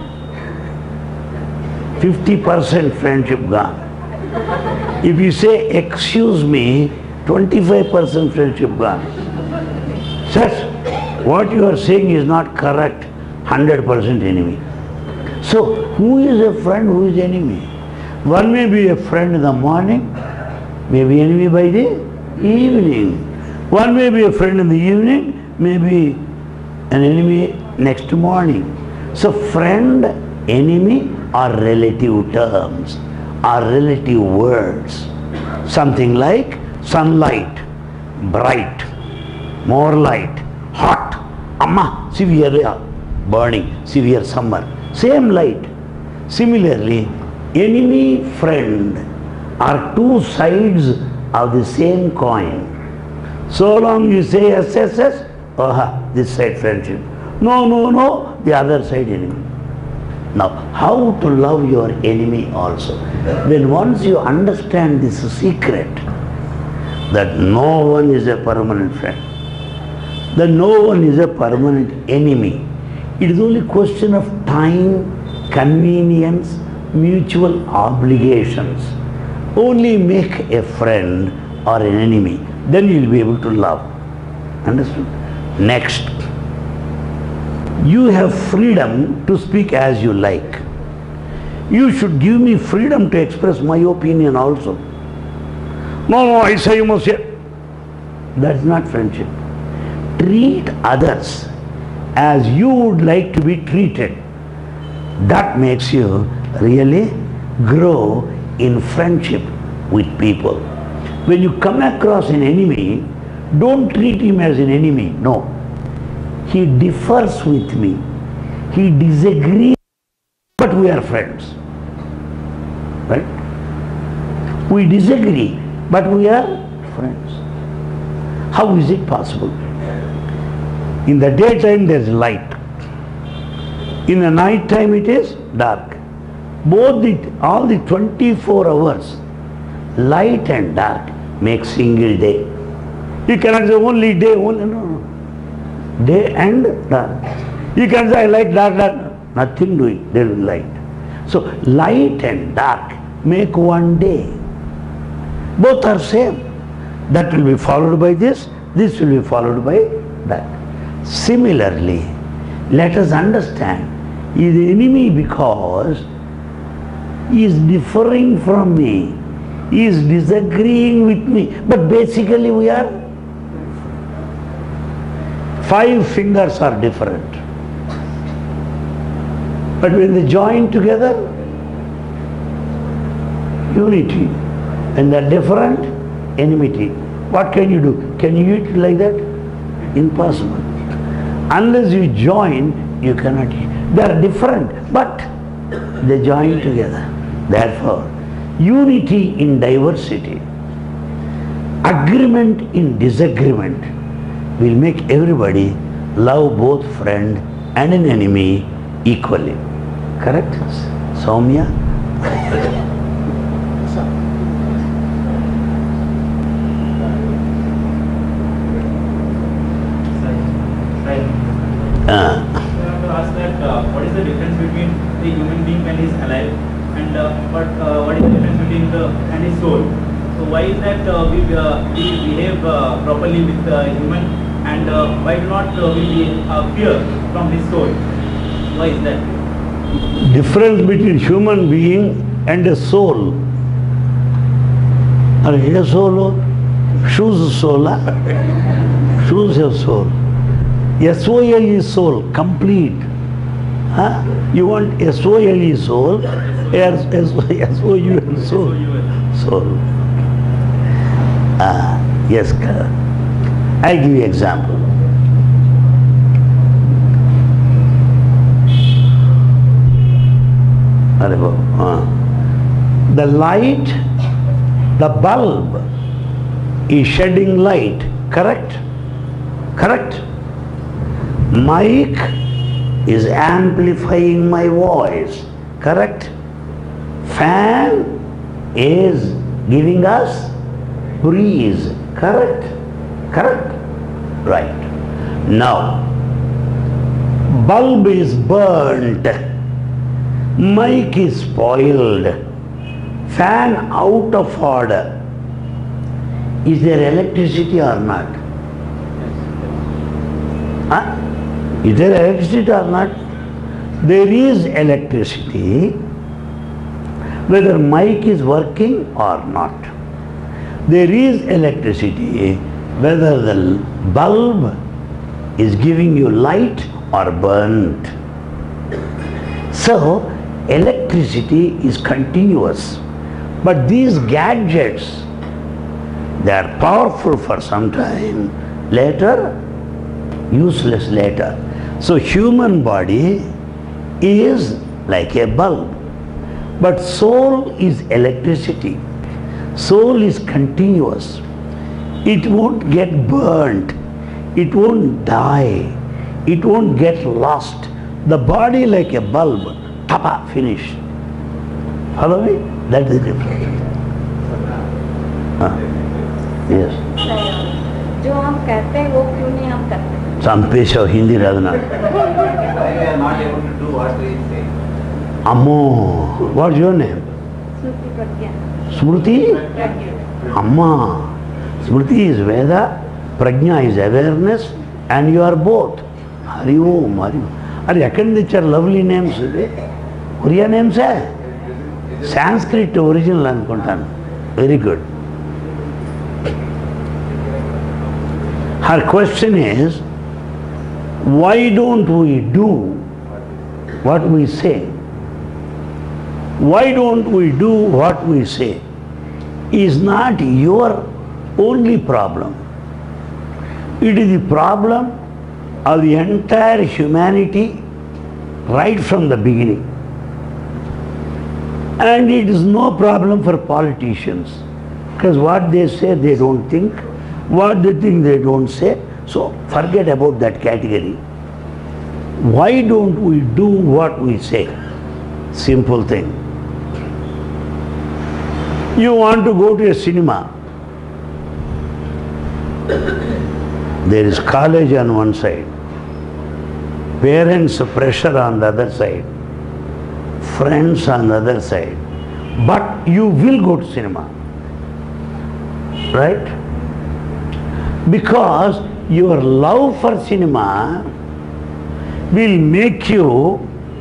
fifty percent friendship gone. If you say excuse me, twenty-five percent friendship gone. Such, what you are saying is not correct, one hundred percent enemy. So, who is a friend, who is enemy? One may be a friend in the morning, may be enemy by the evening. One may be a friend in the evening, may be an enemy next morning. So, friend, enemy are relative terms, are relative words. Something like sunlight, bright, more light, hot, amma, severe burning, severe summer. Same light. Similarly, enemy, friend are two sides of the same coin. So long you say yes, yes, yes, oh, this side friendship. No, no, no, the other side enemy. Now, how to love your enemy also? When once you understand this secret, that no one is a permanent friend, that no one is a permanent enemy, it is only question of time, convenience, mutual obligations. Only make a friend or an enemy, then you will be able to love. Understood? Next, you have freedom to speak as you like. You should give me freedom to express my opinion also. No, no, I say you must hear. That's not friendship. Treat others as you would like to be treated. That makes you really grow in friendship with people. When you come across an enemy, don't treat him as an enemy. No. He differs with me. He disagrees, but we are friends. Right? We disagree, but we are friends. How is it possible? In the daytime there is light. In the night time it is dark. Both the, all the twenty-four hours, light and dark make single day. You cannot say only day, only, no, no. Day and dark. You can say I like dark, dark. Nothing doing, there is light. So light and dark make one day. Both are same. That will be followed by this, this will be followed by that. Similarly, let us understand, he is the enemy because he is differing from me, he is disagreeing with me, but basically we are, five fingers are different. But when they join together, unity. And they are different, enmity. What can you do? Can you eat like that? Impossible. Unless you join, you cannot eat. They are different, but they join together. Therefore, unity in diversity, agreement in disagreement will make everybody love both friend and an enemy equally. Correct? Soumya? Uh. I want to ask that uh, what is the difference between the human being when he is alive and uh, what, uh, what is the difference between the and his soul? So why is that uh, we, uh, we behave uh, properly with uh, human and uh, why do not uh, we uh, fear from his soul? Why is that? Difference between human being and a soul. Are a soul? Shoes soul. Shoes have soul. S O L is soul, complete. Huh? You want S O L is soul, S O U L soul. Soul. Ah, yes, I give you example. The light, the bulb is shedding light, correct? Correct? Mic is amplifying my voice, correct? Fan is giving us breeze, correct? Correct? Right. Now, bulb is burnt, mic is spoiled, fan out of order. Is there electricity or not? Huh? Is there electricity or not? There is electricity, whether mic is working or not. There is electricity, whether the bulb is giving you light or burnt. So, electricity is continuous. But these gadgets, they are powerful for some time, later, useless later. So human body is like a bulb, but soul is electricity. Soul is continuous. It won't get burnt. It won't die. It won't get lost. The body like a bulb, tapa, finish. Follow me? That is the difference. Huh? Yes. जो हम कहते हैं वो क्यों नहीं हम करते? Some पेश Hindi Radhana. Why we are not able to do what we say? Ammo. What's your name? Smriti Pragya. Smriti? Amma. Smriti is Veda, Prajna is awareness, and you are both. Hari Om, Hari Om. Are you lovely names? Korean names? Sanskrit original anukuntanu. Very good. Her question is, why don't we do what we say? Why don't we do what we say? Is not your only problem. It is the problem of the entire humanity right from the beginning. And it is no problem for politicians, because what they say they don't think, what they think they don't say. So forget about that category. Why don't we do what we say? Simple thing. You want to go to a cinema. There is college on one side, parents' pressure on the other side, friends on the other side, but you will go to cinema, right? Because your love for cinema will make you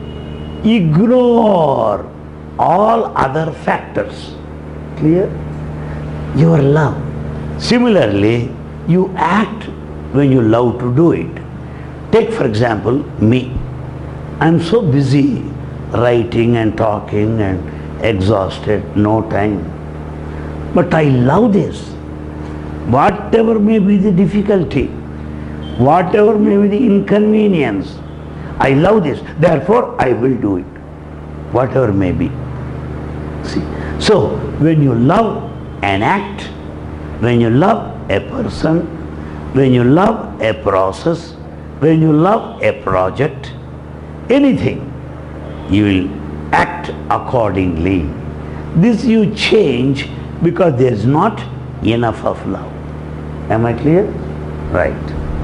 ignore all other factors. Clear? Your love. Similarly, you act when you love to do it. Take for example me. I am so busy writing and talking and exhausted, no time. But I love this. Whatever may be the difficulty, whatever may be the inconvenience, I love this. Therefore, I will do it, whatever may be. See? So, when you love an act, when you love a person, when you love a process, when you love a project, anything, you will act accordingly. This you change because there is not enough of love. Am I clear? Right.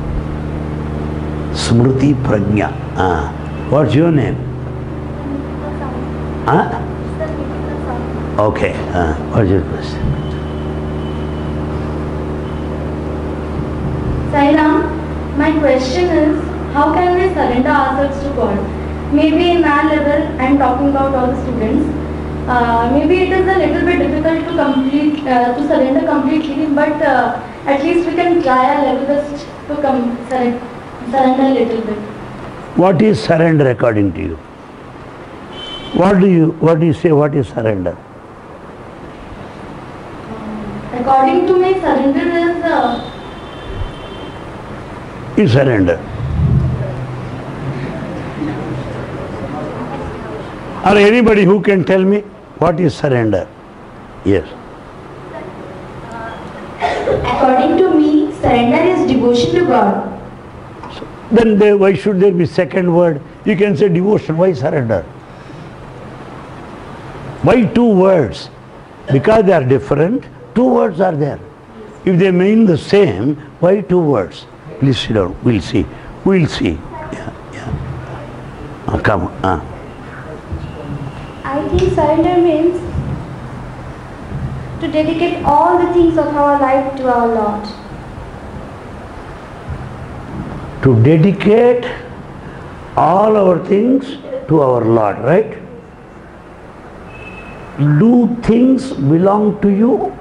Smriti Prajna. Ah. What's your name? Huh? Okay. Ah. What's your question? Sai Ram, my question is, how can we surrender ourselves to God? Maybe in our level, I am talking about all the students, uh, maybe it is a little bit difficult to complete, uh, to surrender completely, but uh, at least we can try our level best to come, surrender, surrender a little bit. What is surrender according to you? What do you, what do you say, what is surrender? According to me, surrender is... Uh, you surrender. Or anybody who can tell me what is surrender? Yes. According to me, surrender is devotion to God. So, then there, why should there be second word? You can say devotion, why surrender? Why two words? Because they are different, two words are there. If they mean the same, why two words? Please sit down, we'll see. We'll see. Yeah, yeah. Uh, come on. Uh. I think surrender means to dedicate all the things of our life to our Lord. To dedicate all our things to our Lord, right? Do things belong to you?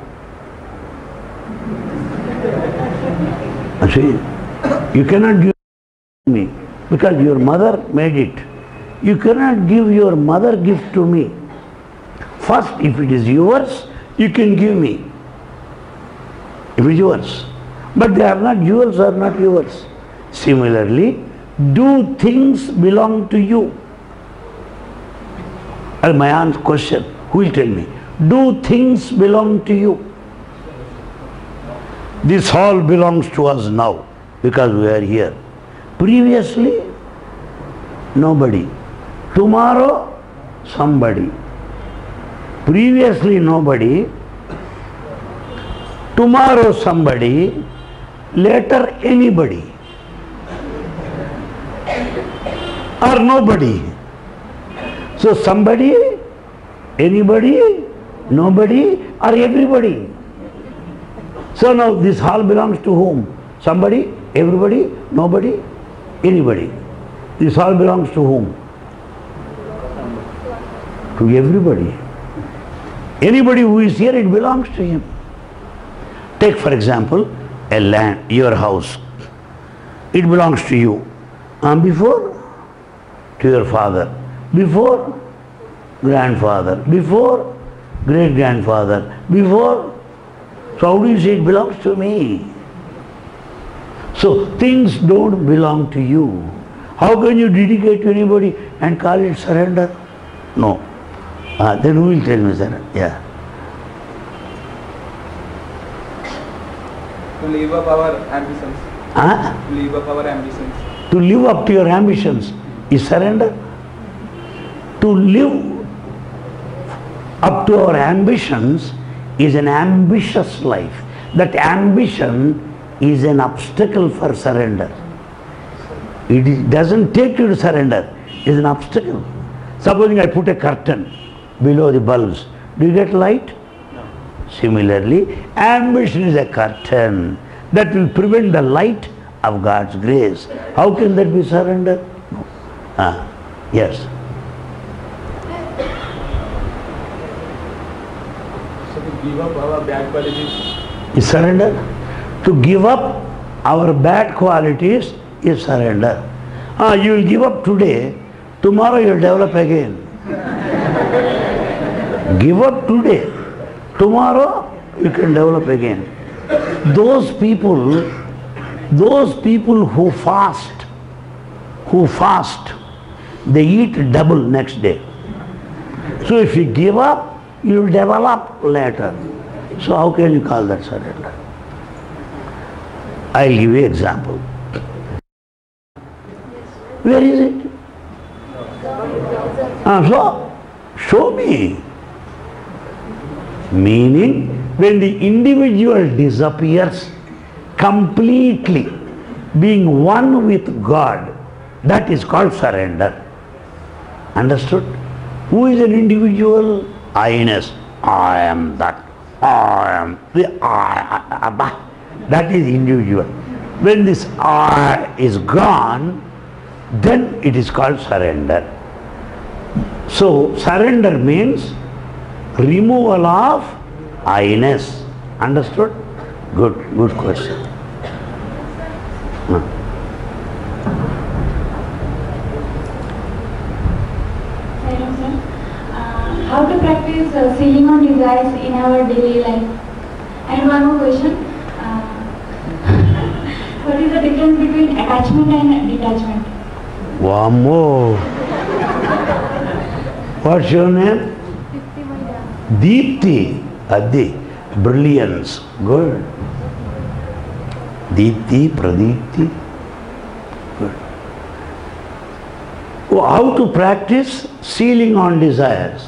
See, you cannot give me because your mother made it. You cannot give your mother gift to me. First, if it is yours, you can give me. If it is yours. But they are not yours, are not yours. Similarly, do things belong to you? And my aunt's question, who will tell me? Do things belong to you? This hall belongs to us now because we are here. Previously, nobody. Tomorrow, somebody. Previously, nobody. Tomorrow, somebody. Later, anybody. Or nobody. So somebody, anybody, nobody, or everybody. So now this hall belongs to whom? Somebody, everybody, nobody, anybody. This hall belongs to whom? To everybody. Anybody who is here, it belongs to him. Take for example, a land, your house. It belongs to you. And before, to your father. Before, grandfather. Before, great-grandfather. Before, so how do you say it belongs to me? So things don't belong to you. How can you dedicate to anybody and call it surrender? No. Ah, then who will tell me surrender? Yeah. To live up our ambitions. Huh? To live up our ambitions. To live up to your ambitions is surrender. To live up to our ambitions is an ambitious life. That ambition is an obstacle for surrender. It is, doesn't take you to surrender. It is an obstacle. Supposing I put a curtain below the bulbs, do you get light? No. Similarly, ambition is a curtain that will prevent the light of God's grace. How can that be surrender? No. Ah, yes. So to give up our bad qualities is surrender. To give up our bad qualities is surrender. Ah, you will give up today, tomorrow you will develop again. Give up today, tomorrow you can develop again. Those people, those people who fast, who fast, they eat double next day. So if you give up, you will develop later. So how can you call that surrender? I'll give you an example. Where is it? Ah, so, show me. Meaning, when the individual disappears completely, being one with God, that is called surrender. Understood? Who is an individual? I-ness. I am that. I am the I. I, I. That is individual. When this I is gone, then it is called surrender. So, surrender means removal of I-ness. Understood? Good, good question. Huh. Hello, sir. Uh, how to practice uh, sealing on desires in our daily life? And one more question. What is the difference between attachment and detachment? One more. What's your name? Deepti. Adi. Brilliance. Good. Deepti, Pradipti. Good. Oh, how to practice sealing on desires?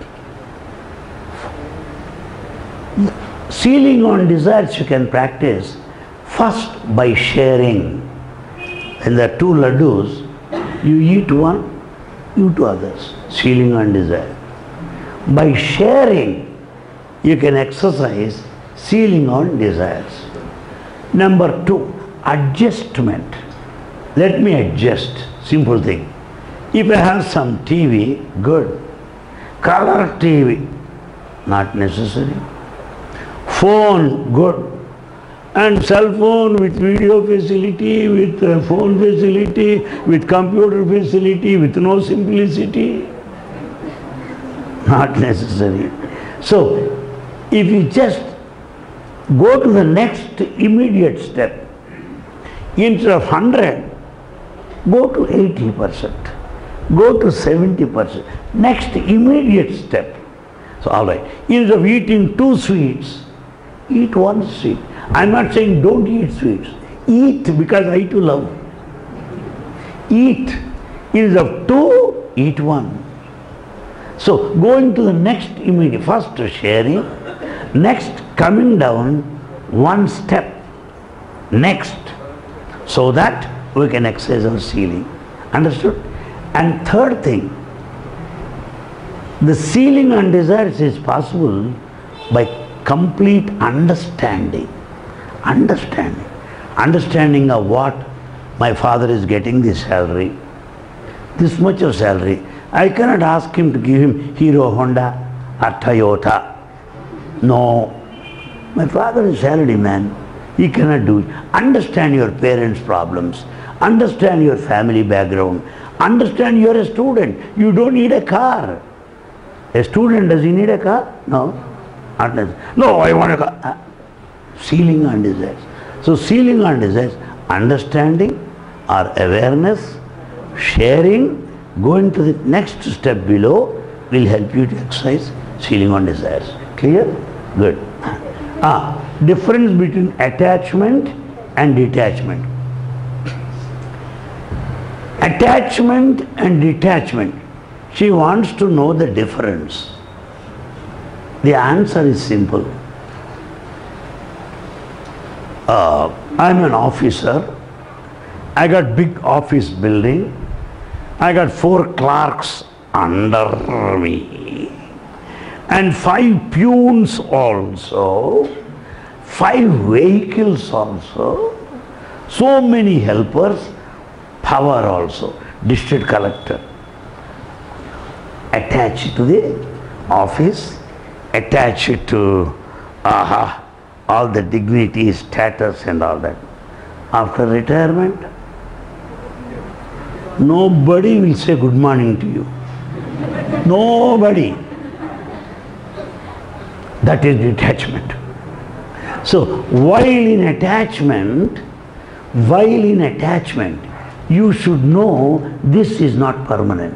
Sealing on desires you can practice first by sharing. When there are two laddus, you eat one, you two others. Sealing on desire. By sharing, you can exercise sealing on desires. Number two, adjustment. Let me adjust. Simple thing. If I have some T V, good. Color T V, not necessary. Phone, good. And cell phone with video facility, with uh, phone facility, with computer facility, with no simplicity, not necessary. So, if you just go to the next immediate step, instead of one hundred, go to eighty percent, go to seventy percent, next immediate step. So, all right, instead of eating two sweets, eat one sweet. I am not saying don't eat sweets. Eat, because I too love. Eat. Instead of two, eat one. So going to the next immediate, first sharing, next coming down one step, next, so that we can exercise our sealing. Understood? And third thing, The ceiling on desires is possible by complete understanding. Understanding. Understanding of what? My father is getting this salary. This much of salary. I cannot ask him to give him Hero Honda or Toyota. No. My father is salary man. He cannot do it. Understand your parents' problems. Understand your family background. Understand you are a student. You don't need a car. A student, does he need a car? No. Not necessarily. No, I want a car. Uh, ceiling on desires. So ceiling on desires, understanding or awareness, sharing, going to the next step below will help you to exercise ceiling on desires. Clear? Good. Ah, difference between attachment and detachment. Attachment and detachment. She wants to know the difference. The answer is simple. Uh, I'm an officer. I got big office building. I got four clerks under me. And five peons also. Five vehicles also. So many helpers. Power also. District collector. Attach it to the office. Attach it to aha, all the dignity, status and all that. After retirement, nobody will say good morning to you. Nobody. That is detachment. So, while in attachment, while in attachment, you should know this is not permanent.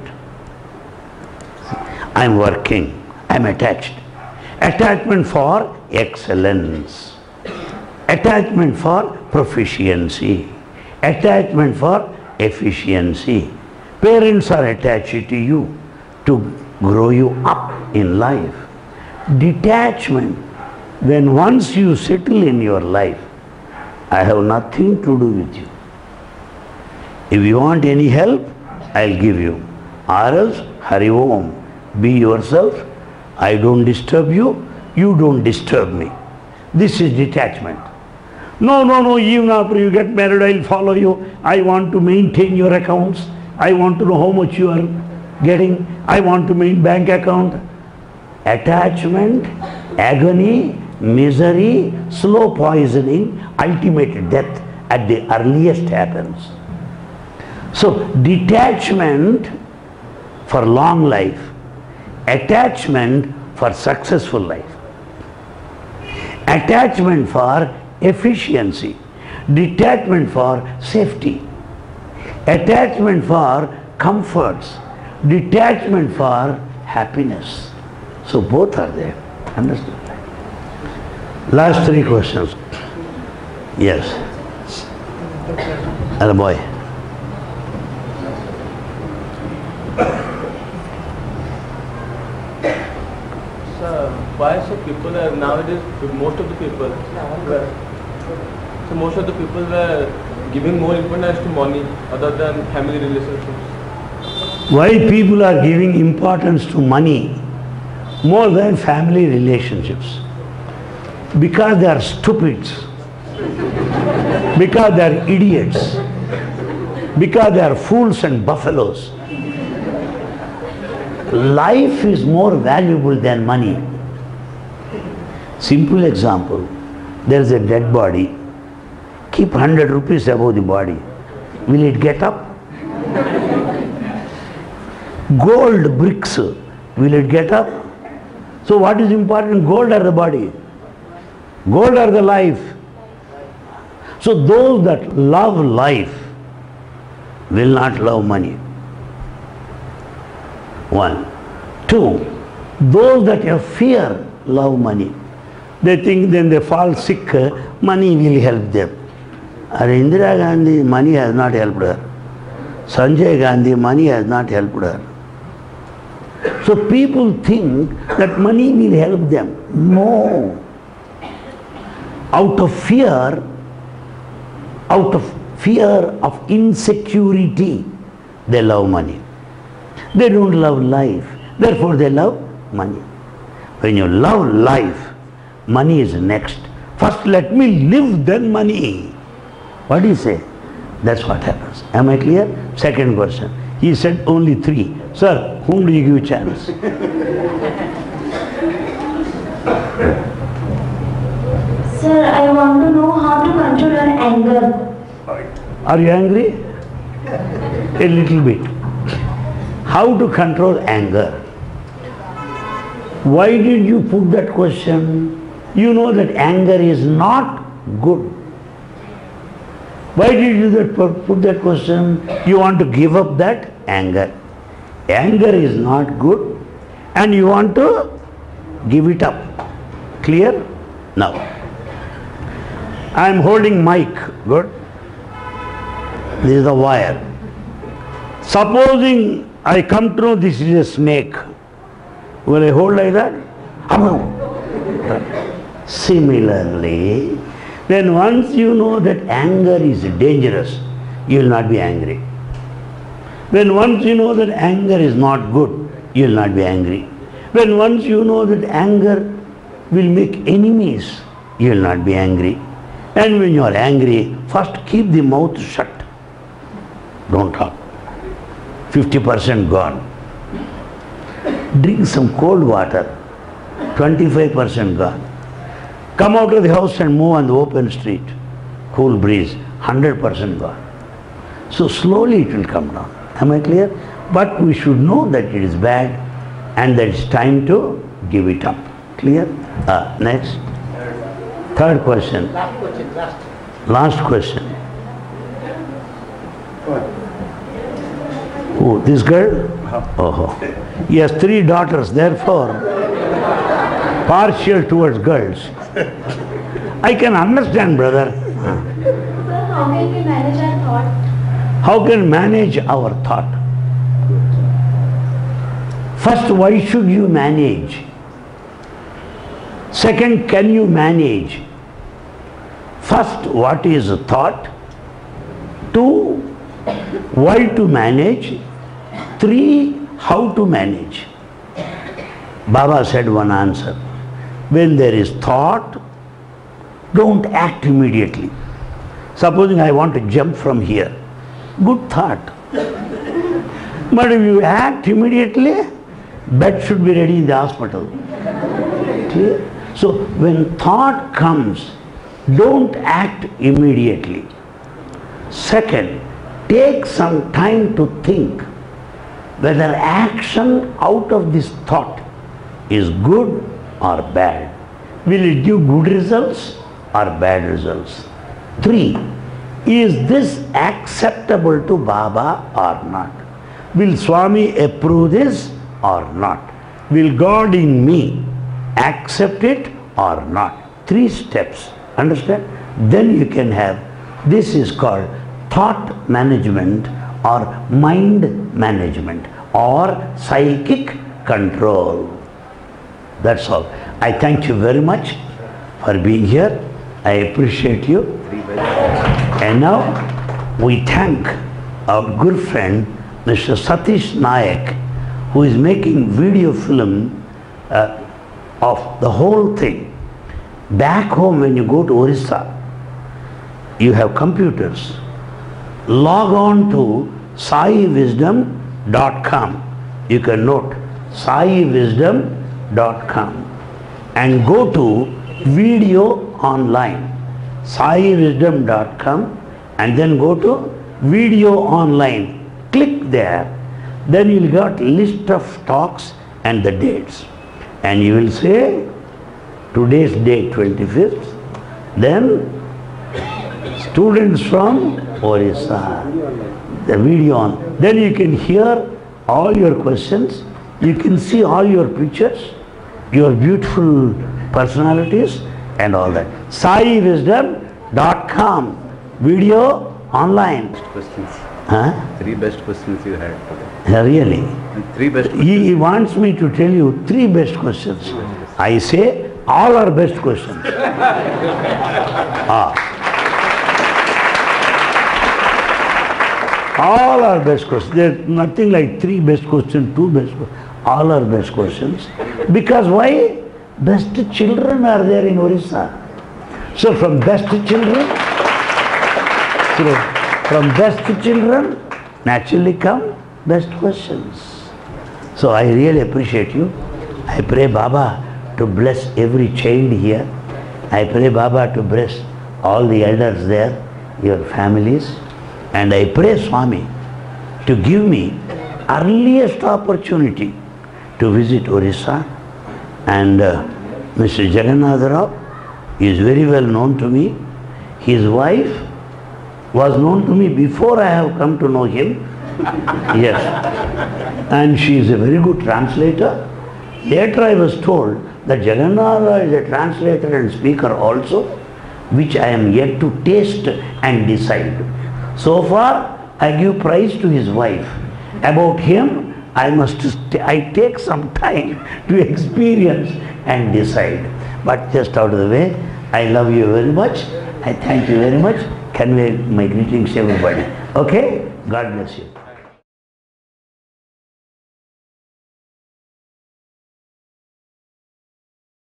I am working, I am attached. Attachment for excellence. Attachment for proficiency. Attachment for efficiency. Parents are attached to you to grow you up in life. Detachment, when once you settle in your life, I have nothing to do with you. If you want any help, I'll give you. Or else, Hari Om, be yourself. I don't disturb you, you don't disturb me. This is detachment. No, no, no, even after you get married, I'll follow you. I want to maintain your accounts. I want to know how much you are getting. I want to maintain bank account. Attachment, agony, misery, slow poisoning, ultimate death at the earliest happens. So, detachment for long life. Attachment for successful life. Attachment for efficiency. Detachment for safety. Attachment for comforts. Detachment for happiness. So both are there. Understood? Last three questions. Yes. And a boy. Why so people are nowadays, most of the people were, so most of the people were giving more importance to money other than family relationships. Why people are giving importance to money more than family relationships? Because they are stupids, because they are idiots, because they are fools and buffaloes. Life is more valuable than money. Simple example, there is a dead body, keep one hundred rupees above the body, will it get up? Gold bricks, will it get up? So what is important, gold or the body? Gold or the life? So those that love life will not love money. One. Two, those that have fear love money. They think then they fall sick, money will help them. Or Indira Gandhi, money has not helped her. Sanjay Gandhi, money has not helped her. So people think that money will help them. No. Out of fear, out of fear of insecurity, they love money. They don't love life. Therefore they love money. When you love life, money is next. First let me live, then money. What do you say? That's what happens. Am I clear? Second question. He said only three. Sir, whom do you give a chance? Sir, I want to know how to control your anger. Are you angry? A little bit. How to control anger? Why did you put that question? You know that anger is not good. Why did you that put that question? You want to give up that anger. Anger is not good and you want to give it up. Clear? Now, I am holding mic. Good. This is the wire. Supposing I come to know this is a snake. Will I hold like that? Similarly, then once you know that anger is dangerous, you will not be angry. When once you know that anger is not good, you will not be angry. When once you know that anger will make enemies, you will not be angry. And when you are angry, first keep the mouth shut. Don't talk. fifty percent gone. Drink some cold water. twenty-five percent gone. Come out of the house and move on the open street. Cool breeze. one hundred percent gone. So slowly it will come down. Am I clear? But we should know that it is bad and that it's time to give it up. Clear? Uh, next. Third question. Last question, last. Last question. Who? This girl? Oh. He has three daughters, therefore partial towards girls. I can understand, brother. Sir, how can we manage our thought? How can manage our thought? First, why should you manage? Second, can you manage? First, what is a thought? Two, why to manage? Three, how to manage? Baba said one answer. When there is thought, don't act immediately. Supposing I want to jump from here. Good thought. But if you act immediately, bed should be ready in the hospital. Clear? So when thought comes, don't act immediately. Second, take some time to think whether action out of this thought is good or bad. Will it give good results or bad results? Three, is this acceptable to Baba or not? Will Swami approve this or not? Will God in me accept it or not? Three steps. Understand? Then you can have, this is called thought management or mind management or psychic control. That's all. I thank you very much for being here. I appreciate you. And now we thank our good friend Mister Satish Nayak, who is making video film uh, of the whole thing. Back home when you go to Orissa, you have computers. Log on to sai wisdom dot com. You can note sai wisdom dot com and go to video online. sai wisdom dot com and then go to video online. Click there. Then you'll get list of talks and the dates. And you will say today's date twenty-fifth. Then students from Orissa. The video on. Then you can hear all your questions. You can see all your pictures, your beautiful personalities and all that. sai wisdom dot com. Video online. Questions. Huh? Three best questions you had today. Uh, Really? And three best questions. He, he wants me to tell you three best questions. I say all are best questions. ah. All are best questions. There's nothing like three best questions, two best questions. All are best questions. Because why? Best children are there in Orissa. So from best children, so from best children, naturally come best questions. So I really appreciate you. I pray Baba to bless every child here. I pray Baba to bless all the elders there, your families. And I pray Swami to give me earliest opportunity to visit Orissa. And uh, Mister Jagannath Rao is very well known to me. His wife was known to me before I have come to know him. Yes. And she is a very good translator. Later I was told that Jagannath Rao is a translator and speaker also, which I am yet to taste and decide. So far, I give praise to his wife. About him, I must st I take some time to experience and decide. But just out of the way, I love you very much. I thank you very much. Convey my greetings to everybody. Okay? God bless you.